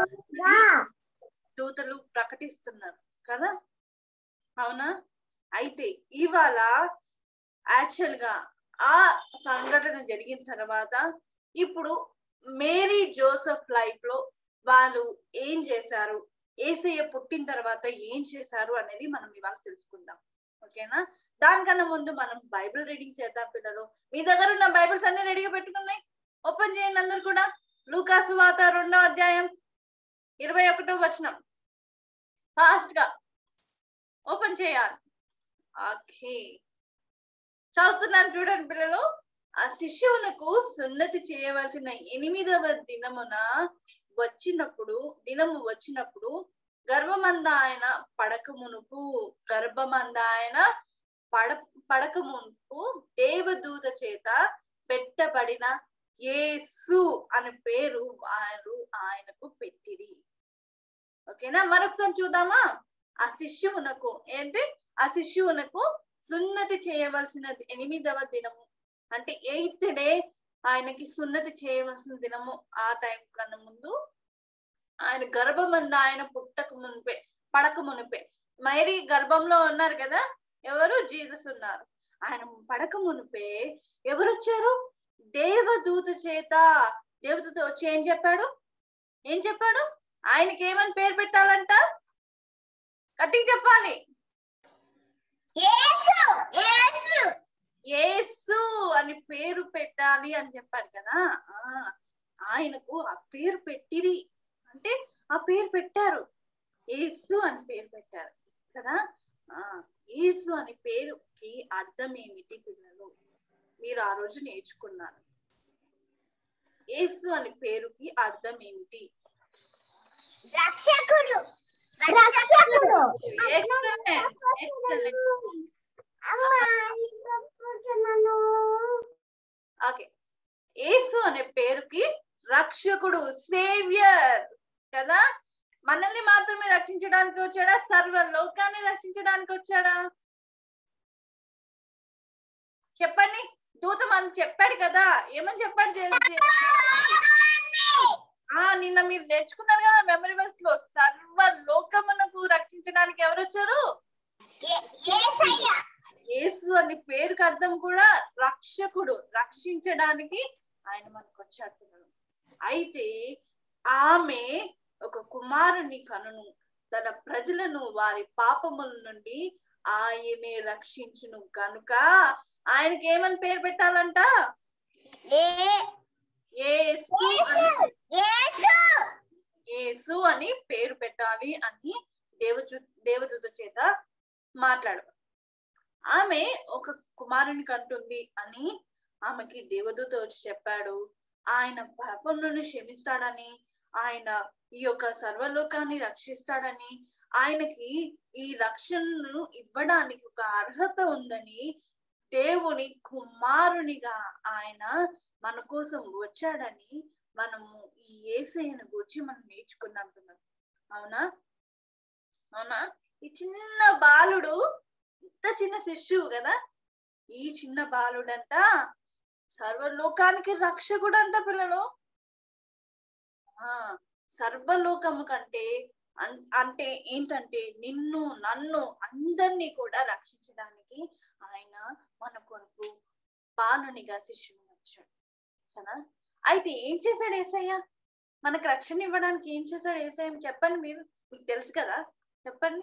దూతలు ప్రకటిస్తున్నారు కదా, అవునా? అయితే ఇవాళ యాక్చువల్ గా ఆ సంఘటన జరిగిన తర్వాత ఇప్పుడు మేరీ జోసెఫ్ లైఫ్ లో వాళ్ళు ఏం చేశారు, యేసయ్య పుట్టిన తర్వాత ఏం చేశారు అనేది మనం ఇవాళ తెలుసుకుందాం. ఓకేనా? దానికన్నా ముందు మనం బైబిల్ రీడింగ్ చేద్దాం పిల్లలు. మీ దగ్గర ఉన్న బైబిల్స్ అన్ని రెడీగా పెట్టుకున్నాయి? ఓపెన్ చేయండి అందరు కూడా. లూకా సువార్త రెండో అధ్యాయం ఇరవై ఒకటో వచనం ఫాస్ట్ గా ఓపెన్ చేయాలి. ఓకే, చదువుతున్నాను చూడండి పిల్లలు. ఆ శిశువునకు సున్నతి చేయవలసిన ఎనిమిదవ దినమున వచ్చినప్పుడు దినము వచ్చినప్పుడు గర్భమంద ఆయన పడక మునుపు గర్భమంద ఆయన పడ పడక మునుపు దేవదూత చేత పెట్టబడిన యేసు అనే పేరు వారు ఆయనకు పెట్టిరి. ఓకేనా? మరొకసారి చూద్దామా? ఆ శిష్యువునకు ఏంటి ఆ శిష్యువునకు సున్నతి చేయవలసిన ఎనిమిదవ దినము అంటే ఎయిత్ డే ఆయనకి సున్నతి చేయవలసిన దినము. ఆ టైం కన్నా ముందు ఆయన గర్భమందు ఆయన పుట్టక మునిపే పడక మునిపే మేరీ గర్భంలో ఉన్నారు కదా, ఎవరు? జీసస్ ఉన్నారు. ఆయన పడక మునిపే ఎవరు వచ్చారు? దేవదూత చేత. దేవదూత వచ్చి ఏం చెప్పాడు? ఏం చెప్పాడు? ఆయనకి ఏమని పేరు పెట్టాలంట? గట్టిగా చెప్పాలి. యేసు అని పేరు పెట్టాలి అని చెప్పాడు కదా. ఆ ఆయనకు ఆ పేరు పెట్టిరి అంటే ఆ పేరు పెట్టారు. యేసు అని పేరు పెట్టారు కదా. ఆ యేసు అని పేరుకి అర్థం ఏమిటి పిల్లలు? మీరు ఆ రోజు నేర్చుకున్నారు. యేసు అని పేరుకి అర్థం ఏమిటి? రక్షకుడు. ఓకే, యేసు అనే పేరుకి రక్షకుడు, సేవియర్ కదా. మనల్ని మాత్రమే రక్షించడానికి వచ్చాడా? సర్వ లోకాన్ని రక్షించడానికి వచ్చాడా? చెప్పండి. దూత మనం చెప్పాడు కదా, ఏమని చెప్పాడు? ఆ నిన్న మీరు నేర్చుకున్నారు కదా మెమరీ వర్స్ లో, సర్వ లోకమునకు రక్షించడానికి ఎవరు వచ్చారు? యేసు అని పేరుకి అర్థం కూడా రక్షకుడు, రక్షించడానికి ఆయన మనకు వచ్చాడు. అయితే ఆమె ఒక కుమారుని కనును, తన ప్రజలను వారి పాపముల నుండి ఆయనే రక్షించును కనుక ఆయనకి ఏమని పేరు పెట్టాలంట? యేసు యేసు అని పేరు పెట్టాలి అని దేవదూ దేవదూత చేత మాట్లాడు. ఆమె ఒక కుమారుని కంటుంది అని ఆమెకి దేవదూత వచ్చి చెప్పాడు. ఆయన పాపములను క్షమిస్తాడని, ఆయన ఈ యొక్క సర్వలోకాన్ని రక్షిస్తాడని, ఆయనకి ఈ రక్షణను ఇవ్వడానికి ఒక అర్హత ఉందని, దేవుని కుమారునిగా ఆయన మన కోసం వచ్చాడని మనము ఈ యేసయ్యను గురించి మనం నేర్చుకున్నాం. అవునా? అవునా? ఈ చిన్న బాలుడు, ఇంత చిన్న శిశువు కదా, ఈ చిన్న బాలుడంట సర్వలోకానికి రక్షకుడు అంట పిల్లలు. ఆ సర్వలోకము కంటే అంటే ఏంటంటే నిన్ను నన్ను అందరినీ కూడా రక్షించడానికి ఆయన మన కొరకు బాలునిగా శిష్యుని వచ్చాడు కదా. అయితే ఏం చేశాడు యేసయ్య? మనకు రక్షణ ఇవ్వడానికి ఏం చేశాడు యేసయ్య? చెప్పండి, మీరు మీకు తెలుసు కదా, చెప్పండి.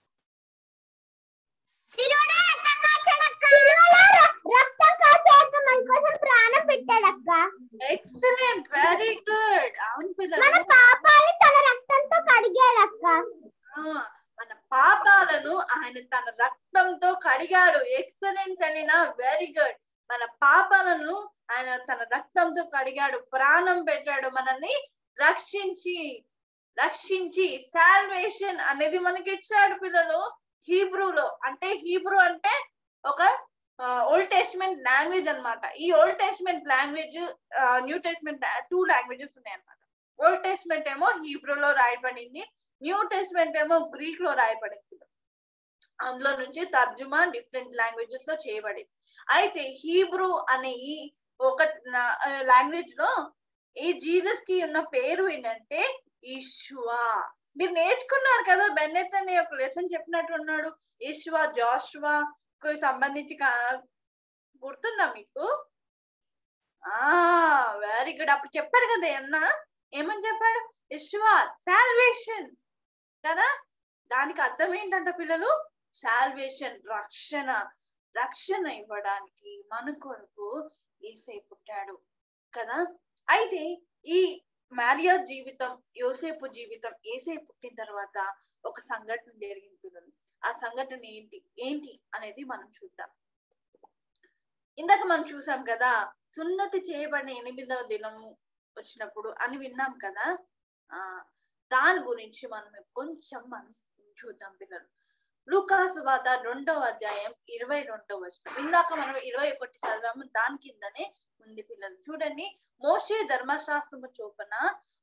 Excellent, very good. అవును పిల్లలు, మన పాపాలను తన రక్తంతో కడిగాడక్క. మన పాపాలను ఆయన తన రక్తంతో కడిగాడు. ఎక్సలెంట్ అనినా, వెరీ గుడ్. మన పాపాలను ఆయన తన రక్తంతో కడిగాడు, ప్రాణం పెట్టాడు మనల్ని రక్షించి రక్షించి సాల్వేషన్ అనేది మనకి ఇచ్చాడు పిల్లలు. హీబ్రూలో అంటే హీబ్రూ అంటే ఒక ఓల్డ్ టెస్ట్మెంట్ లాంగ్వేజ్ అన్నమాట. ఈ old testament language, new testament, two languages ఉన్నాయి అన్నమాట. ఓల్డ్ టెస్ట్మెంట్ ఏమో హీబ్రూలో రాయబడింది, న్యూ టెస్ట్మెంట్ ఏమో గ్రీక్ లో రాయబడింది. అందులో నుంచి తర్జుమా డిఫరెంట్ లాంగ్వేజెస్ లో చేయబడింది. అయితే హీబ్రూ అనే ఈ ఒక లాంగ్వేజ్ లో ఈ జీసస్ కి ఉన్న పేరు ఏంటంటే యెషువా. మీరు నేర్చుకున్నారు కదా, బెన్నెట్ అనే ఒక లెసన్ చెప్పినట్టు ఉన్నాడు. యెషువా జాషువా కు సంబంధించి గుర్తుందా మీకు? ఆ వెరీ గుడ్. అప్పుడు చెప్పాడు కదా అన్న, ఏమని చెప్పాడు? యెషువా సాల్వేషన్ కదా. దానికి అర్థం ఏంటంట పిల్లలు? సాల్వేషన్, రక్షణ. రక్షణ ఇవ్వడానికి మన కొరకు యేసయ్య పుట్టాడు కదా. అయితే ఈ మరియా జీవితం, యోసేపు జీవితం, యేసయ్య పుట్టిన తర్వాత ఒక సంఘటన జరిగింది పిల్లలు. ఆ సంఘటన ఏంటి ఏంటి అనేది మనం చూద్దాం. ఇందాక మనం చూసాం కదా, సున్నతి చేయబడిన ఎనిమిదవ దినము వచ్చినప్పుడు అని విన్నాం కదా. ఆ దాని గురించి మనం కొంచెం మనం చూద్దాం పిల్లలు. లూకా సువార్త రెండవ అధ్యాయం ఇరవై రెండవ వచనం. ఇందాక మనం ఇరవై ఒకటి చదివాము, దాని కిందనే ఉంది పిల్లలు. చూడండి, మోషే ధర్మశాస్త్రము చొప్పున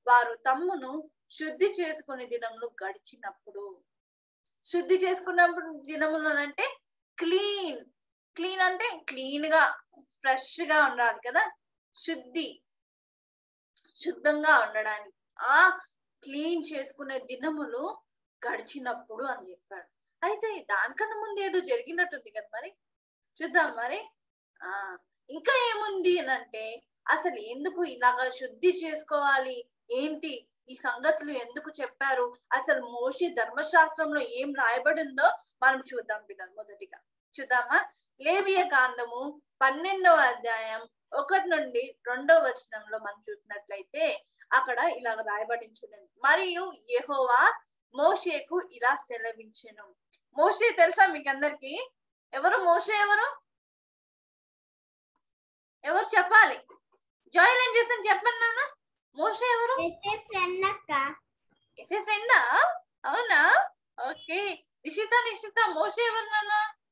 వారు తమ్మును శుద్ధి చేసుకునే దినములు గడిచినప్పుడు. శుద్ధి చేసుకున్నప్పుడు దినములు అంటే క్లీన్ క్లీన్ అంటే క్లీన్ గా ఫ్రెష్ గా ఉండాలి కదా, శుద్ధి శుద్ధంగా ఉండడానికి ఆ క్లీన్ చేసుకునే దినములు గడిచినప్పుడు అని చెప్పాడు. అయితే దానికన్నా ముందు ఏదో జరిగినట్టుంది కదా, మరి చూద్దాం. మరి ఆ ఇంకా ఏముంది అని అంటే అసలు ఎందుకు ఇలాగా శుద్ధి చేసుకోవాలి, ఏంటి ఈ సంగతులు ఎందుకు చెప్పారు, అసలు మోషే ధర్మశాస్త్రంలో ఏం రాయబడిందో మనం చూద్దాం పిల్లలు. మొదటిగా చూద్దామా, లేవియ కాండము పన్నెండవ అధ్యాయం ఒకటి నుండి రెండవ వచనంలో మనం చూసినట్లయితే అక్కడ ఇలా రాయబడి చూడండి. మరియు యెహోవా మోషేకు ఇలా సెలవించెను. మోషే తెలుసా మీకు అందరికి? ఎవరు మోషే? ఎవరు ఎవరు చెప్పాలి? జాయిన్ ఏం చేస్తాను చెప్పండి నాన్న. మోషే ఎవరు? ఎసే ఫ్రెండా? అవునా? ఓకే. నిషిత నిషిత మోషే ఎవరు నాన్న?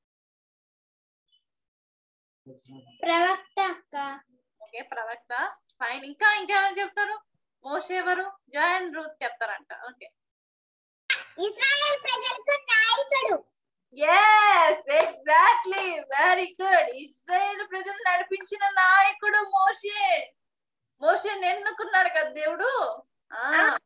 ప్రవక్త అక్క. ఓకే ప్రవక్త. ఫైన్. ఇంకా ఇంకేమైనా చెప్తారు? మోషే ఎవరు? జాయిన్ రూత్ చెప్తారంట. ఓకే. ఇశ్రాయేల్ ప్రజలకు నాయకుడు. yes exactly very good. ఇశ్రాయేలు ప్రజలు నడిపించిన నాయకుడు మోషే. మోషేని ఎన్నుకున్నాడు కదా దేవుడు. ఆ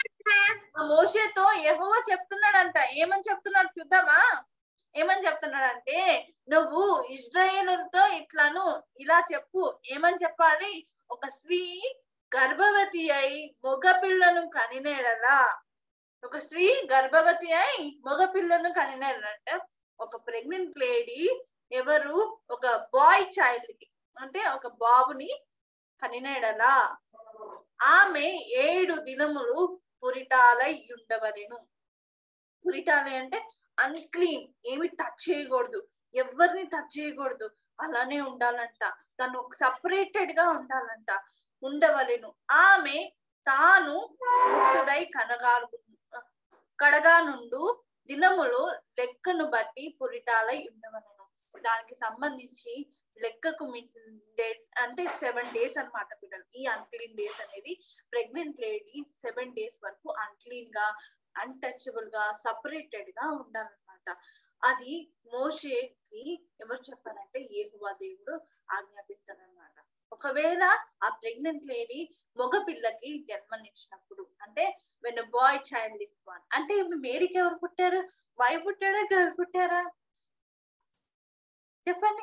మోషేతో యెహోవా చెప్తున్నాడంట. ఏమని చెప్తున్నాడు చూద్దామా? ఏమని చెప్తున్నాడంటే, నువ్వు ఇశ్రాయేలుతో ఇట్లాను ఇలా చెప్పు. ఏమని చెప్పాలి? ఒక స్త్రీ గర్భవతి అయి మగ పిల్లను కనినేడలా, ఒక స్త్రీ గర్భవతి అయి మగ పిల్లను కనినేడంటే ఒక ప్రెగ్నెంట్ లేడీ ఎవరు ఒక బాయ్ చైల్డ్ కి అంటే ఒక బాబుని కనినేడలా ఆమె ఏడు దినములు పురిటాలై ఉండవలెను. పురిటాలై అంటే అన్క్లీన్, ఏమి టచ్ చేయకూడదు, ఎవరిని టచ్ చేయకూడదు, అలానే ఉండాలంట. తను సపరేటెడ్ గా ఉండాలంట, ఉండవలెను. ఆమె తాను ముట్టుదై కనగాడు కడగా నుండు దినములు లెక్కను బట్టి పురిటాలై ఉండవలెను. దానికి సంబంధించి లెక్కకు డేట్ అంటే సెవెన్ డేస్ అనమాట పిల్లలు. ఈ అన్క్లీన్ డేస్ అనేది ప్రెగ్నెంట్ లేడీ సెవెన్ డేస్ వరకు అన్క్లీన్ గా అన్టచబుల్ గా సపరేటెడ్ గా ఉండాలన్నమాట. అది మోషేకి ఎవరు చెప్పారంటే యెహోవా దేవుడు ఆజ్ఞాపిస్తాడన్నమాట. ఒకవేళ ఆ ప్రెగ్నెంట్ లేడీ మగ పిల్లకి జన్మనిచ్చినప్పుడు అంటే when boy child is born అంటే ఇప్పుడు మేరీకి ఎవరు పుట్టారు? బాయ్ పుట్టాడా గర్ల్ పుట్టారా చెప్పండి?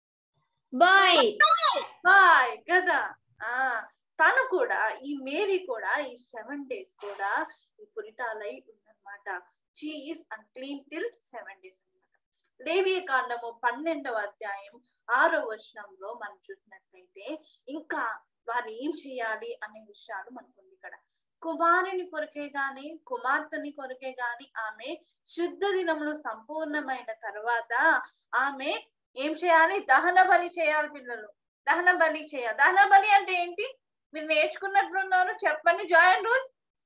బాయ్ బాయ్ కదా. ఆ తను కూడా ఈ మేరీ కూడా ఈ సెవెన్ డేస్ కూడా ఈ పురిటాలై ఉందన్నమాట. She is unclean till seven days అన్నమాట. లేవియ కాండము పన్నెండవ అధ్యాయం ఆరో వచనంలో మనం చూసినట్లయితే ఇంకా వారు ఏం చేయాలి అనే విషయాలు మనకుంది ఇక్కడ. కుమారుని కొరకే గాని కుమార్తెని కొరకే గాని ఆమె శుద్ధ దినములు సంపూర్ణమైన తర్వాత ఆమె ఏం చేయాలి? దహన బలి చేయాలి పిల్లలు. దహన బలి చేయాలి. దహన బలి అంటే ఏంటి? మీరు నేర్చుకున్నట్లున్నారు చెప్పండి. Join Ruth.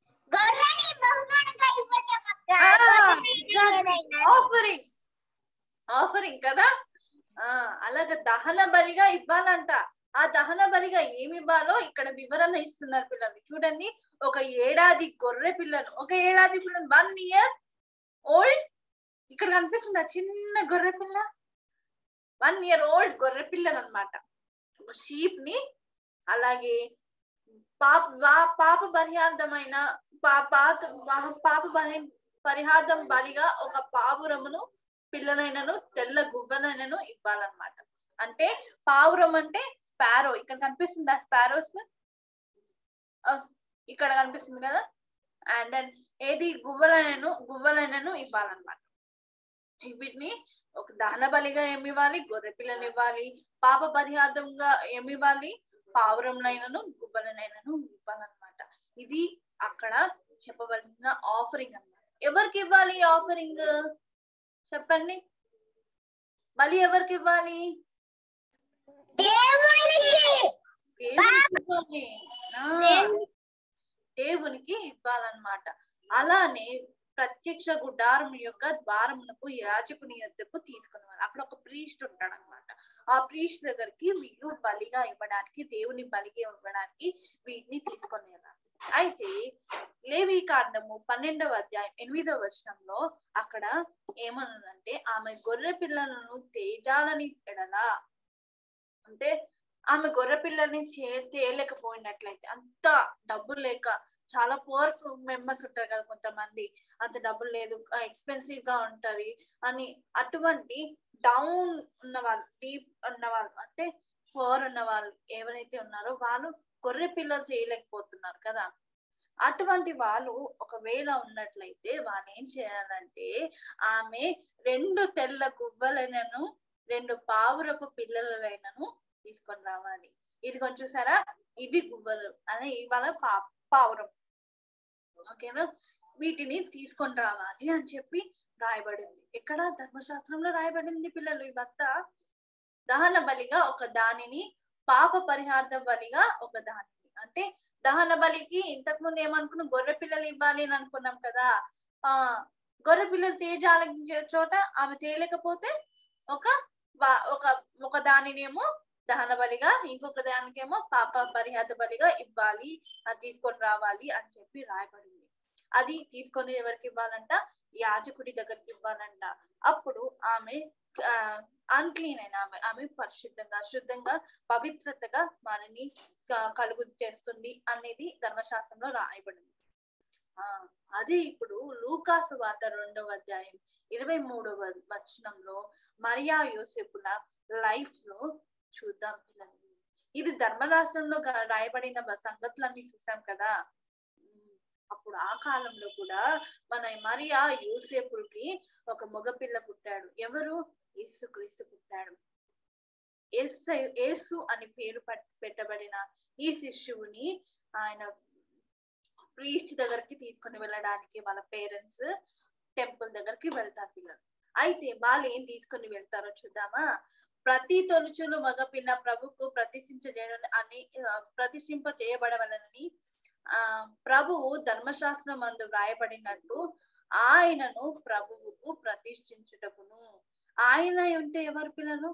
ఆఫరింగ్ ఆఫరింగ్ కదా. ఆ అలాగే దహన బలిగా ఇవ్వాలంట. ఆ దహన బలిగా ఏమి ఇవ్వాలో ఇక్కడ వివరణ ఇస్తున్నారు పిల్లలు. చూడండి, ఒక ఏడాది గొర్రె పిల్లను, ఒక ఏడాది పిల్లను వన్ ఇయర్ ఓల్డ్ ఇక్కడ కనిపిస్తుంది ఆ చిన్న గొర్రె పిల్ల, వన్ ఇయర్ ఓల్డ్ గొర్రె పిల్లని అనమాట. ఒక షీప్ ని, అలాగే పాప పాప పరిహార్థమైన పాప పాప పరిహార్థం బలిగా ఒక పావురమును పిల్లనైనను తెల్ల గువ్వనైనను ఇవ్వాలన్నమాట. అంటే పావురం అంటే స్పారో, ఇక్కడ కనిపిస్తుంది ఆ స్పారోస్ ఇక్కడ కనిపిస్తుంది కదా. అండ్ దెన్ ఏది గువ్వలైనను గువ్వలైనను ఇవ్వాలన్నమాట. వీటిని ఒక దహన బలిగా ఏమి ఇవ్వాలి? గొర్రె పిల్లని ఇవ్వాలి. పాప పరిహార్థంగా ఏమి ఇవ్వాలి? పావురంనైనను గువ్వలనైనను ఇవ్వాలన్నమాట. ఇది అక్కడ చెప్పవలసిన ఆఫరింగ్ అన్నమాట. ఎవరికి ఇవ్వాలి ఆఫరింగ్ చెప్పండి? బలి ఎవరికి ఇవ్వాలి? దేవునికి ఇవ్వాలన్నమాట. అలానే ప్రత్యక్ష గుడారం యొక్క ద్వారమునకు యాజకుని యొద్దకు తీసుకుని వాళ్ళు అక్కడ ఒక ప్రీస్ట్ ఉంటాడు అనమాట. ఆ ప్రీస్ట్ దగ్గరికి వీళ్ళు బలిగా ఇవ్వడానికి, దేవుని బలిగా ఇవ్వడానికి వీటిని తీసుకొని వెళ్ళాలి. అయితే లేవి కాండము పన్నెండవ అధ్యాయం ఎనిమిదవ వచనంలో అక్కడ ఏమన్నదంటే ఆమె గొర్రె పిల్లలను తేజాలని ఎడలా, అంటే ఆమె గొర్రె పిల్లల్ని చే తేయలేకపోయినట్లయితే, అంత డబ్బులు లేక, చాలా పూర్ మెంబర్స్ ఉంటారు కదా కొంతమంది, అంత డబ్బులు లేదు, ఎక్స్పెన్సివ్ గా ఉంటది అని, అటువంటి డౌన్ ఉన్న వాళ్ళు, డీప్ ఉన్న వాళ్ళు, అంటే పూర్ ఉన్న వాళ్ళు ఎవరైతే ఉన్నారో వాళ్ళు గొర్రె పిల్లలు చేయలేకపోతున్నారు కదా. అటువంటి వాళ్ళు ఒకవేళ ఉన్నట్లయితే వాళ్ళు ఏం చేయాలంటే ఆమె రెండు తెల్ల గువ్వలైనను రెండు పావురపు పిల్లలైనను తీసుకొని రావాలి. ఇది కొంచెం చూసారా, ఇవి గువ్వలు అని ఇవాళ పా పావురం ఓకేనా, వీటిని తీసుకొని రావాలి అని చెప్పి రాయబడింది. ఎక్కడ ధర్మశాస్త్రంలో రాయబడింది పిల్లలు. ఇవంతా దహన బలిగా ఒక దానిని, పాప పరిహార్థ బలిగా ఒక దానిని. అంటే దహన బలికి ఇంతకు ముందు ఏమనుకున్నాం, గొర్రె పిల్లలు ఇవ్వాలి అని అనుకున్నాం కదా. ఆ గొర్రె పిల్లలు తేజాలే చోట ఆమె తేలేకపోతే ఒక ఒక ఒక దానినేమో దహన బలిగా, ఇంకొక దానికేమో పాప పరిహార్థ బలిగా ఇవ్వాలి, అది తీసుకొని రావాలి అని చెప్పి రాయబడింది. అది తీసుకొని ఎవరికి ఇవ్వాలంట, యాజకుడి దగ్గరికి ఇవ్వాలంట. అప్పుడు ఆమె ఆ అన్క్లీన్ అయిన ఆమె ఆమె పరిశుద్ధంగా, శుద్ధంగా, పవిత్రతగా మనని కలుగు చేస్తుంది అనేది ధర్మశాస్త్రంలో రాయబడింది. ఆ అదే ఇప్పుడు లూకాసు వార్త రెండవ అధ్యాయం ఇరవై మూడవ వచనంలో మరియా యోసేపుల లైఫ్ లో చూద్దాం పిల్లలు. ఇది ధర్మశాస్త్రంలో రాయబడిన సంగతులన్నీ చూసాం కదా. అప్పుడు ఆ కాలంలో కూడా మన మరియా యోసేపుకి ఒక మగపిల్ల పుట్టాడు. ఎవరు? యేసు క్రీస్తు పుట్టాడు. యేసు యేసు అని పేరు పెట్టబడిన ఈ శిశువుని ఆయన ప్రీస్ట్ దగ్గరికి తీసుకొని వెళ్ళడానికి వాళ్ళ పేరెంట్స్ టెంపుల్ దగ్గరికి వెళ్తారు పిల్లలు. అయితే వాళ్ళు ఏం తీసుకొని వెళ్తారో చూద్దామా. ప్రతి తొలుచులు మగపిల్ల ప్రభుకు ప్రతిష్ఠించ అని ప్రతిష్ఠింప చేయబడవలనని ఆ ప్రభువు ధర్మశాస్త్రం అందు వ్రాయబడినట్టు ఆయనను ప్రభువుకు ప్రతిష్ఠించుటకును. ఆయన అంటే ఎవరు పిల్లలు?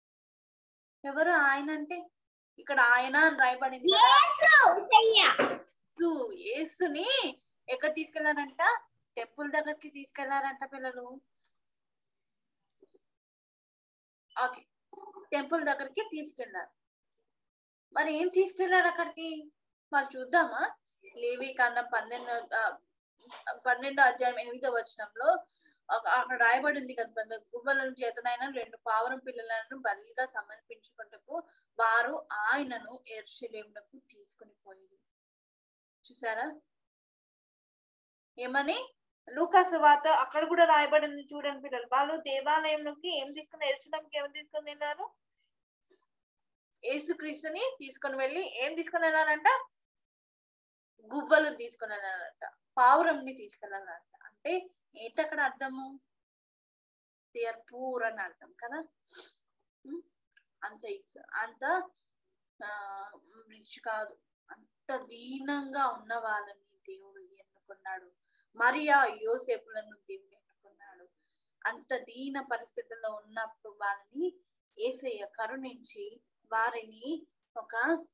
ఎవరు ఆయన అంటే? ఇక్కడ ఆయన అని రాయబడింది. యేసుని ఎక్కడ తీసుకెళ్లారంట? టెంపుల్ దగ్గరికి తీసుకెళ్లారంట పిల్లలు. ఓకే, టెంపుల్ దగ్గరికి తీసుకెళ్లారు. మరి ఏం తీసుకెళ్లారు అక్కడికి? వాళ్ళు చూద్దామా. లేవి కాండం పన్నెండు పన్నెండో అధ్యాయం ఎనిమిదో వచనంలో అక్కడ రాయబడింది కదా, గువ్వలను చేతనైన రెండు పావురం పిల్లలను బలిగా సమర్పించుకుంటకు వారు ఆయనను యెరూషలేమునకు తీసుకుని పోయింది. చూసారా ఏమని? లూకాసు వార్త అక్కడ కూడా రాయబడింది చూడండి పిల్లలు. వాళ్ళు దేవాలయంలోకి ఏం తీసుకుని, యెరూషలేముకి ఏం తీసుకుని వెళ్ళారు? యేసుక్రీస్తుని తీసుకొని వెళ్ళి ఏం తీసుకుని వెళ్ళారంట? గువ్వలు తీసుకుని వెళ్ళారంట, పావురంని తీసుకెళ్ళాలంట. అంటే ఏంటి అక్కడ అర్థము? దే ఆర్ పూర్ అని అర్థం కదా. అంత అంత ఆ రిచ్ కాదు, అంత దీనంగా ఉన్న వాళ్ళని దేవుడు ఎన్నుకున్నాడు. మరియా యోసేపులను దేవుడు ఎన్నుకున్నాడు. అంత దీన పరిస్థితుల్లో ఉన్నప్పుడు వాళ్ళని యేసయ్య కరుణించి వారిని ఒక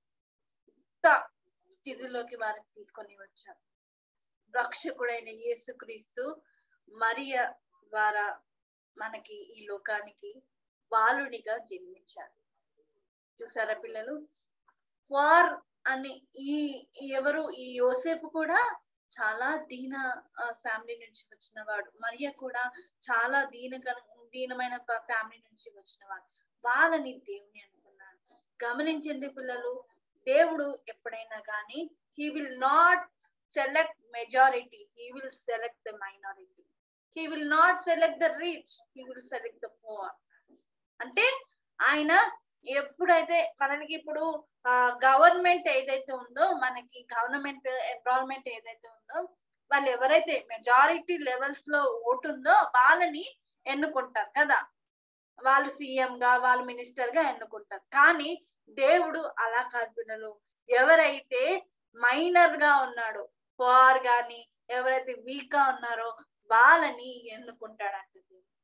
స్థితిలోకి వారిని తీసుకొని వచ్చారు. రక్షకుడైన యేసుక్రీస్తు మరియ ద్వారా మనకి ఈ లోకానికి బాలునిగా జన్మించాడు. చూసారా పిల్లలు? వార్ అని ఈ ఎవరు? ఈ యోసేపు కూడా చాలా దీన ఫ్యామిలీ నుంచి వచ్చిన వాడు. మరియ కూడా చాలా దీన దీనమైన ఫ్యామిలీ నుంచి వచ్చిన వాడు. వాళ్ళని దేవుని అనుకున్నాడు. గమనించండి పిల్లలు, దేవుడు ఎప్పుడైనా కానీ he will not select majority, he will select the minority. He will not select the rich, he will select the poor. అంటే ఆయన ఎప్పుడైతే మనకి ఇప్పుడు గవర్నమెంట్ ఏదైతే ఉందో, మనకి గవర్నమెంట్ ఎన్రోల్మెంట్ ఏదైతే ఉందో, వాళ్ళు ఎవరైతే మెజారిటీ లెవెల్స్ లో ఓటు ఉందో వాళ్ళని ఎన్నుకుంటారు కదా. వాళ్ళు సీఎం గా, వాళ్ళు మినిస్టర్ గా ఎన్నుకుంటారు. కానీ దేవుడు అలా కాదు పిల్లలు. ఎవరైతే మైనర్ గా ఉన్నాడో, పవర్ గాని ఎవరైతే వీక్ గా ఉన్నారో వాళ్ళని ఎన్నుకుంటాడంట.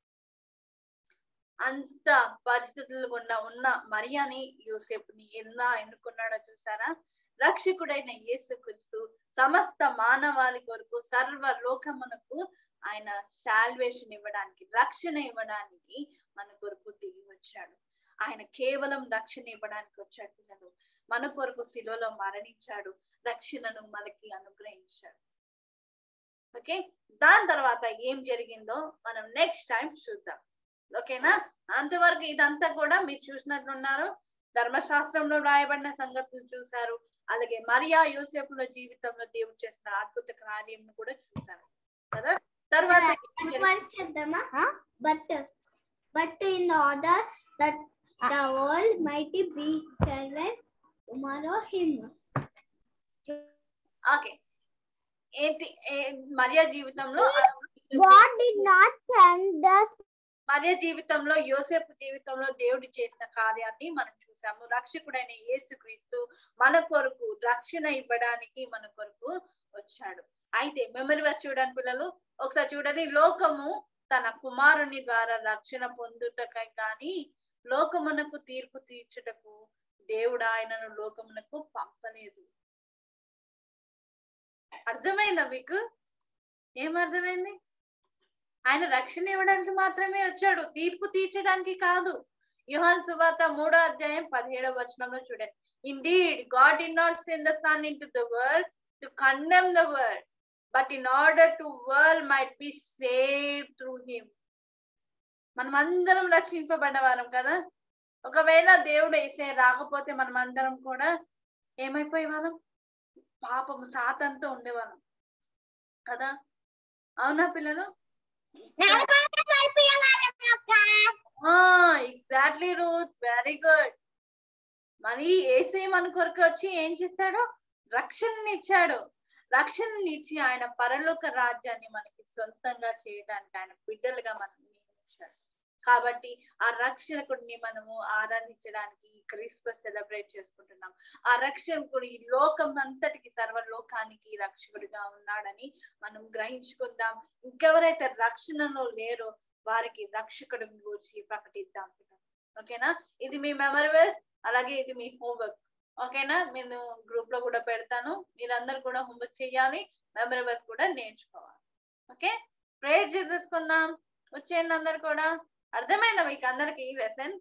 అంత పరిస్థితులు గుండా ఉన్న మరియాని యోసేపుని ఎలా ఎన్నుకున్నాడో చూసారా. రక్షకుడైన యేసుక్రీస్తు సమస్త మానవాళి కొరకు సర్వ లోకమునకు ఆయన సాల్వేషన్ ఇవ్వడానికి, రక్షణ ఇవ్వడానికి మన కొరకు దిగి వచ్చాడు. ఆయన కేవలం రక్షణ ఇవ్వడానికి వచ్చాడు పిల్లలు. మన కొరకు శిలువలో మరణించాడు, రక్షణను మనకి అనుగ్రహించాడు. ఓకే, దాని తర్వాత ఏం జరిగిందో మనం నెక్స్ట్ టైం చూద్దాం. ఓకేనా? అంతవరకు ఇదంతా కూడా మీరు చూసినట్లున్నారు. ధర్మశాస్త్రంలో రాయబడిన సంగతులు చూశారు, అలాగే మరియా యోసేపుల జీవితంలో దేవుడు చేసిన అద్భుత కార్యం కూడా చూశారు కదా. తర్వాత చేద్దామా? But but in order that the world might be servant tomorrow him. ఓకే, ఏంటి మరియా జీవితంలో God did not send us. Mariya జీవితంలో యోసేపు జీవితంలో దేవుడు చేసిన కార్యాన్ని మనం చూసాము. రక్షకుడైన యేసుక్రీస్తు మన కొరకు రక్షణ ఇవ్వడానికి మన కొరకు వచ్చాడు. అయితే మెమరీ వర్స్ చూడండి పిల్లలు, ఒకసారి చూడండి. లోకము తన కుమారుని ద్వారా రక్షణ పొందుటకై కానీ లోకమునకు తీర్పు తీర్చుటకు దేవుడు ఆయనను లోకమునకు పంపలేదు. అర్థమైందా మీకు? ఏమర్థమైంది? ఆయన రక్షణ ఇవ్వడానికి మాత్రమే వచ్చాడు, తీర్పు తీర్చడానికి కాదు. యోహాను సువార్త మూడో అధ్యాయం పదిహేడవ వచనంలో చూడండి. Indeed God did not send the son into the world to condemn the world but in order to world might be saved through him. మనం అందరం రక్షింపబడ్డ వారం కదా. ఒకవేళ దేవుడు వేసే రాకపోతే మనం అందరం కూడా ఏమైపోయే వాళ్ళం? పాపము సాతానుతో ఉండేవాళ్ళం కదా. అవునా పిల్లలు? Exactly Ruth, very good. మరి ఏసే మన కొరకు వచ్చి ఏం చేస్తాడు? రక్షణని ఇచ్చాడు. రక్షణని ఇచ్చి ఆయన పరలోక రాజ్యాన్ని మనకి సొంతంగా చేయడానికి ఆయన బిడ్డలుగా మనం నియమించాడు. కాబట్టి ఆ రక్షకుడిని మనము ఆరాధించడానికి ఈ క్రిస్మస్ సెలబ్రేట్ చేసుకుంటున్నాం. ఆ రక్షకుడు ఈ లోకం అంతటికి, సర్వలోకానికి రక్షకుడిగా ఉన్నాడని మనం గ్రహించుకుందాం. ఇంకెవరైతే రక్షణలో లేరో వారికి రక్షకుడిని గురించి ప్రకటిద్దాం. ఓకేనా? ఇది మీ మెమరీ వర్స్, అలాగే ఇది మీ హోంవర్క్. ఓకేనా? నేను గ్రూప్ లో కూడా పెడతాను, మీరందరూ కూడా హోంవర్క్ చేయాలి, మెమరీ వర్స్ కూడా నేర్చుకోవాలి. ఓకే, ప్రేయర్ చేసుకుందాం. వచ్చేయండి అందరు కూడా. అర్థమైందా మీకు అందరికి ఈ లెసన్?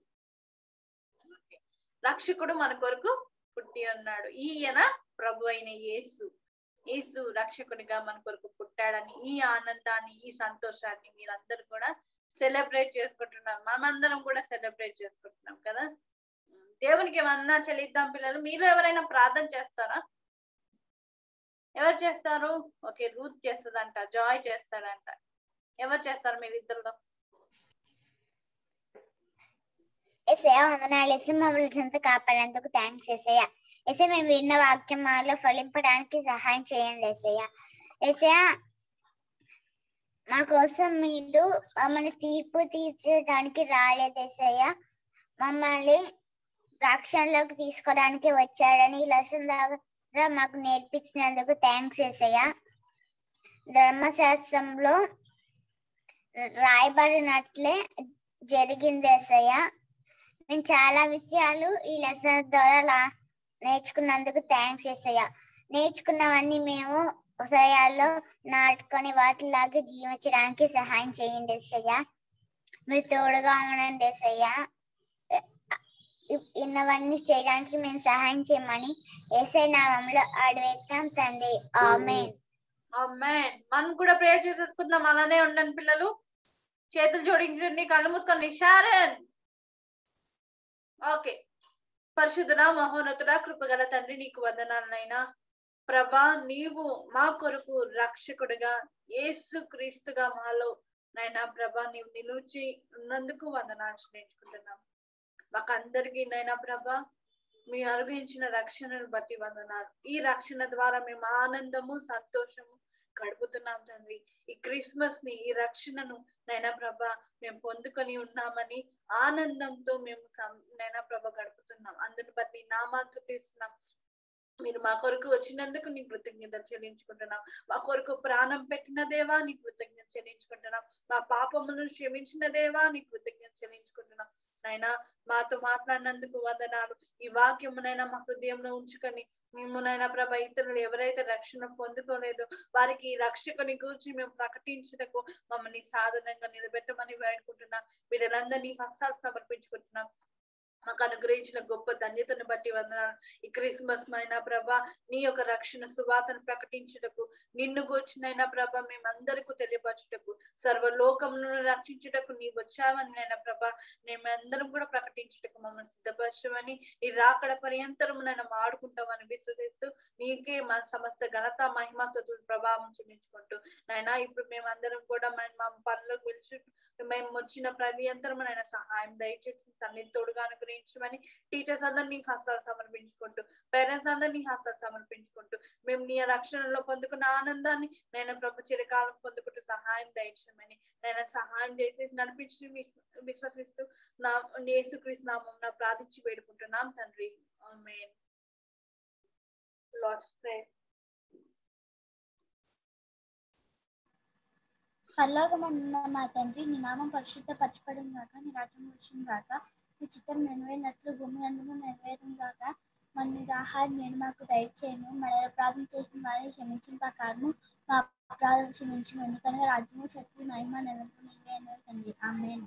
రక్షకుడు మన కొరకు పుట్టి ఉన్నాడు. ఈయన ప్రభు అయిన యేసు. యేసు రక్షకుడిగా మన కొరకు పుట్టాడని ఈ ఆనందాన్ని, ఈ సంతోషాన్ని మీరందరూ కూడా సెలబ్రేట్ చేసుకుంటున్నారు. మనమందరం కూడా సెలబ్రేట్ చేసుకుంటున్నాం కదా. దేవునికి ఏమన్నా చెల్లిద్దాం పిల్లలు. మీరు ఎవరైనా ప్రార్థన చేస్తారా? ఎవరు చేస్తారు? ఓకే, రూత్ చేస్తుందంట, జాయ్ చేస్తాడంట. ఎవరు చేస్తారు మీరిద్దరిలో? ఏసయ్య వందనాలు. ఏసయ్య మమ్మల్ని చెంత కాపాడేందుకు థ్యాంక్స్ ఏసయ్య. ఏసయ్య మేము విన్న వాక్యం మాలో ఫలింపడానికి సహాయం చేయండి ఏసయ్య. ఏసయ్య మా కోసం మీరు మమ్మల్ని తీర్పు తీర్చడానికి రాలేదు ఏసయ్య, మమ్మల్ని రక్షణలోకి తీసుకోవడానికి వచ్చాడని ఈ లెసన్ ద్వారా మాకు నేర్పించినందుకు థ్యాంక్స్ ఏసయ్య. ధర్మశాస్త్రంలో రాయబడినట్లే జరిగింది ఏసయ్య. మేము చాలా విషయాలు ఈ లెసన్ ద్వారా నేర్చుకున్నందుకు థ్యాంక్స్ ఏసయ్య. నేర్చుకున్నవన్నీ మేము హృదయాల్లో నాటుకొని వాటిలాగా జీవించడానికి సహాయం చేయండి ఏసయ్య. మీరు తోడుగా ఉండండి ఏసయ్య. ఇన్నవన్నీ చేయడానికి మేము సహాయం చేయమని యేసయ్య నామములో అడిగేస్తాం తండ్రి. ఆమేన్. ఆమేన్. మనం కూడా ప్రేయర్ చేసేసుకుందాం. అలానే ఉండండి పిల్లలు. చేతులు జోడించండి, కళ్ళు మూసుకొని. షారన్. ఓకే. పరిశుద్ధుడా, మహోన్నతుడా, కృపగల తండ్రి, నీకు వందనాలనైనా. ప్రభా, నీవు మా కొరకు రక్షకుడిగా యేసు క్రీస్తుగా మాలో నైనా ప్రభా నీవు నిలిచి ఉన్నందుకు వందనాలు చెల్లించుకుంటున్నాం. మాకు అందరికీ నైనా ప్రభా మీరు అనుభవించిన రక్షణను బట్టి వందనాలు. ఈ రక్షణ ద్వారా మేము ఆనందము, సంతోషము గడుపుతున్నాం తండ్రి. ఈ క్రిస్మస్ ని, ఈ రక్షణను నైనా ప్రభా మేము పొందుకొని ఉన్నామని ఆనందంతో మేము నైనా ప్రభా గడుపుతున్నాం. అందుని బట్టి నామాకు తీస్తున్నాం. మీరు మా కొరకు వచ్చినందుకు నీ కృతజ్ఞత చెల్లించుకుంటున్నాం. మా కొరకు ప్రాణం పెట్టిన దేవా నీ కృతజ్ఞత చెల్లించుకుంటున్నాం. మా పాపములను క్షమించిన దేవా నీ కృతజ్ఞత చెల్లించుకుంటున్నాం. నాయనా మాతో మాట్లాడినందుకు వందనాలు. ఈ వాక్యమునైనా మా హృదయంలో ఉంచుకొని మేమునైనా ప్రభా ఇతరులు ఎవరైతే రక్షణ పొందుకోలేదో వారికి ఈ రక్షకుని గురించి మేము ప్రకటించటకు మమ్మల్ని సాధనంగా నిలబెట్టమని వేడుకుంటున్నాం. వీళ్ళందరినీ హస్తాలు సమర్పించుకుంటున్నాం. మాకు అనుగ్రహించిన గొప్ప ధన్యతను బట్టి వందనాలు. ఈ క్రిస్మస్ అయినా ప్రభా నీ యొక్క రక్షణ సువార్తను ప్రకటించుటకు నిన్ను గూర్చినైనా ప్రభా మేమందరికీ తెలియపరచుటకు సర్వలోకమును రక్షించుటకు నీ వచ్చావని నైనా ప్రభా మేమందరం కూడా ప్రకటించుటకు మమ్మల్ని సిద్ధపరచమని ఈ రాకడ పర్యంతరము నైనా ఆడుకుంటామని విశ్వసిస్తూ నీకే మా సమస్త ఘనత మహిమ స్తుతులు ప్రభావం చూపించుకుంటూ నాయనా ఇప్పుడు మేమందరం కూడా మా పనులకు పిలిచి మేము వచ్చిన పర్యంతరము నైనా సహాయం దయచేసి సన్నిధి తోడుగా అనుగ్రహించమని టీచర్స్ అందరినీ హస్తాలు సమర్పించుకుంటూ పేరెంట్స్ అందరినీ హస్తాలు సమర్పించుకుంటూ మేము నీ రక్షణలో పొందుకున్న ఆనందాన్ని నేను ప్రభు చిరకాలం పొందుకుంటూ సహాయం దయచేయమని నేను సహాయం చేసి నడిపించి విశ్వసిస్తూ నా యేసుక్రీస్తు నామమున ప్రార్థించి వేడుకుంటున్నాం తండ్రి. ఆమేన్. Lord's prayer. పరలోకమందున్న మా తండ్రి, నీ నామం పరిశుద్ధ పరచబడును గాక, నీ రాజ్యం వచ్చును గాక, నీ చిత్తం నెరవేరినట్లు భూమి అందును నెరవేరును గాక. మన మీద ఆహారం నేను మాకు దయచేయను, మన అపరాధం చేసిన వారిని క్షమించిన ప్రకారము మా అపరాధం క్షమించము, ఎందుకనగా రాజ్యము శక్తి మహిమ నిరంతరం నీవే అన్నారు తండ్రి. ఆమేన్.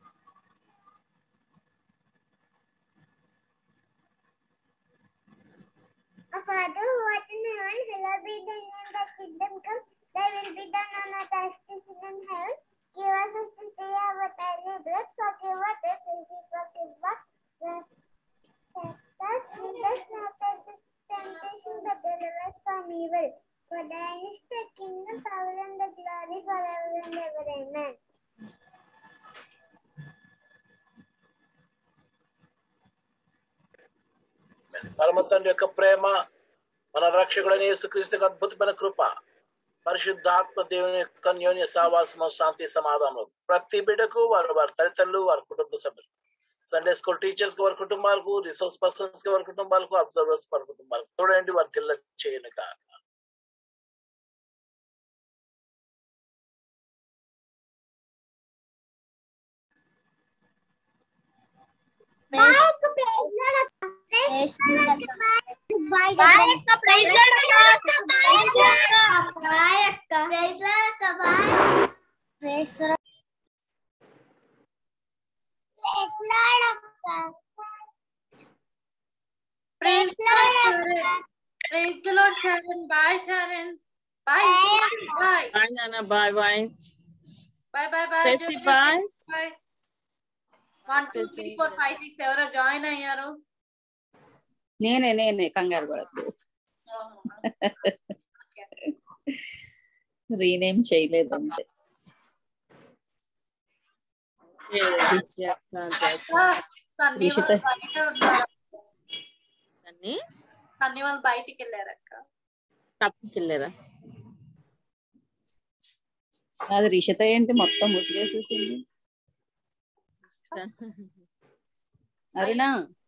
Our Father who art in heaven, hallowed be thy name. Thy kingdom come, thy will be done on earth as it is in heaven. Give us this day our daily bread. Forgive us our sins, we forgive us. Yes. Lead us not into temptation, but deliver us from evil. For thine is the kingdom, power, and the glory forever and ever. Amen. పరమ తండ్రి యొక్క ప్రేమ, మన రక్షకుడైన యేసుక్రీస్తు అద్భుతమైన కృప, పరిశుద్ధాత్మ దేవుని యొక్క అన్యోన్య సహవాసము, శాంతి సమాధానం ప్రతి బిడ్డకు వారి వారి తల్లిదండ్రులు, వారి కుటుంబ సభ్యులు, సండే స్కూల్ టీచర్స్ కి, వారి కుటుంబాలకు, రిసోర్స్ పర్సన్స్ కి, వారి కుటుంబాలకు, అబ్జర్వర్స్ వారి కుటుంబాలకు చూడండి, వారి తిల్ల చేయను కాక. Praise the Lord, Sharon. Bye, Sharon. Bye. Bye. Bye, Nana. Bye, bye. Bye, bye, bye. Stacy, bye. Bye. One, two, three, four, five, six. ఎవరో జాయిన్ అయ్యారు. నేనే నేనే కంగారు పడద్దు. రీనేమ్ చేయలేదంటే అన్ని వాళ్ళు బయటికి వెళ్ళారు అక్క. తప్పకి వెళ్ళారా? అది రిషిత ఏంటి మొత్తం ముసిగేసేసింది. అరుణా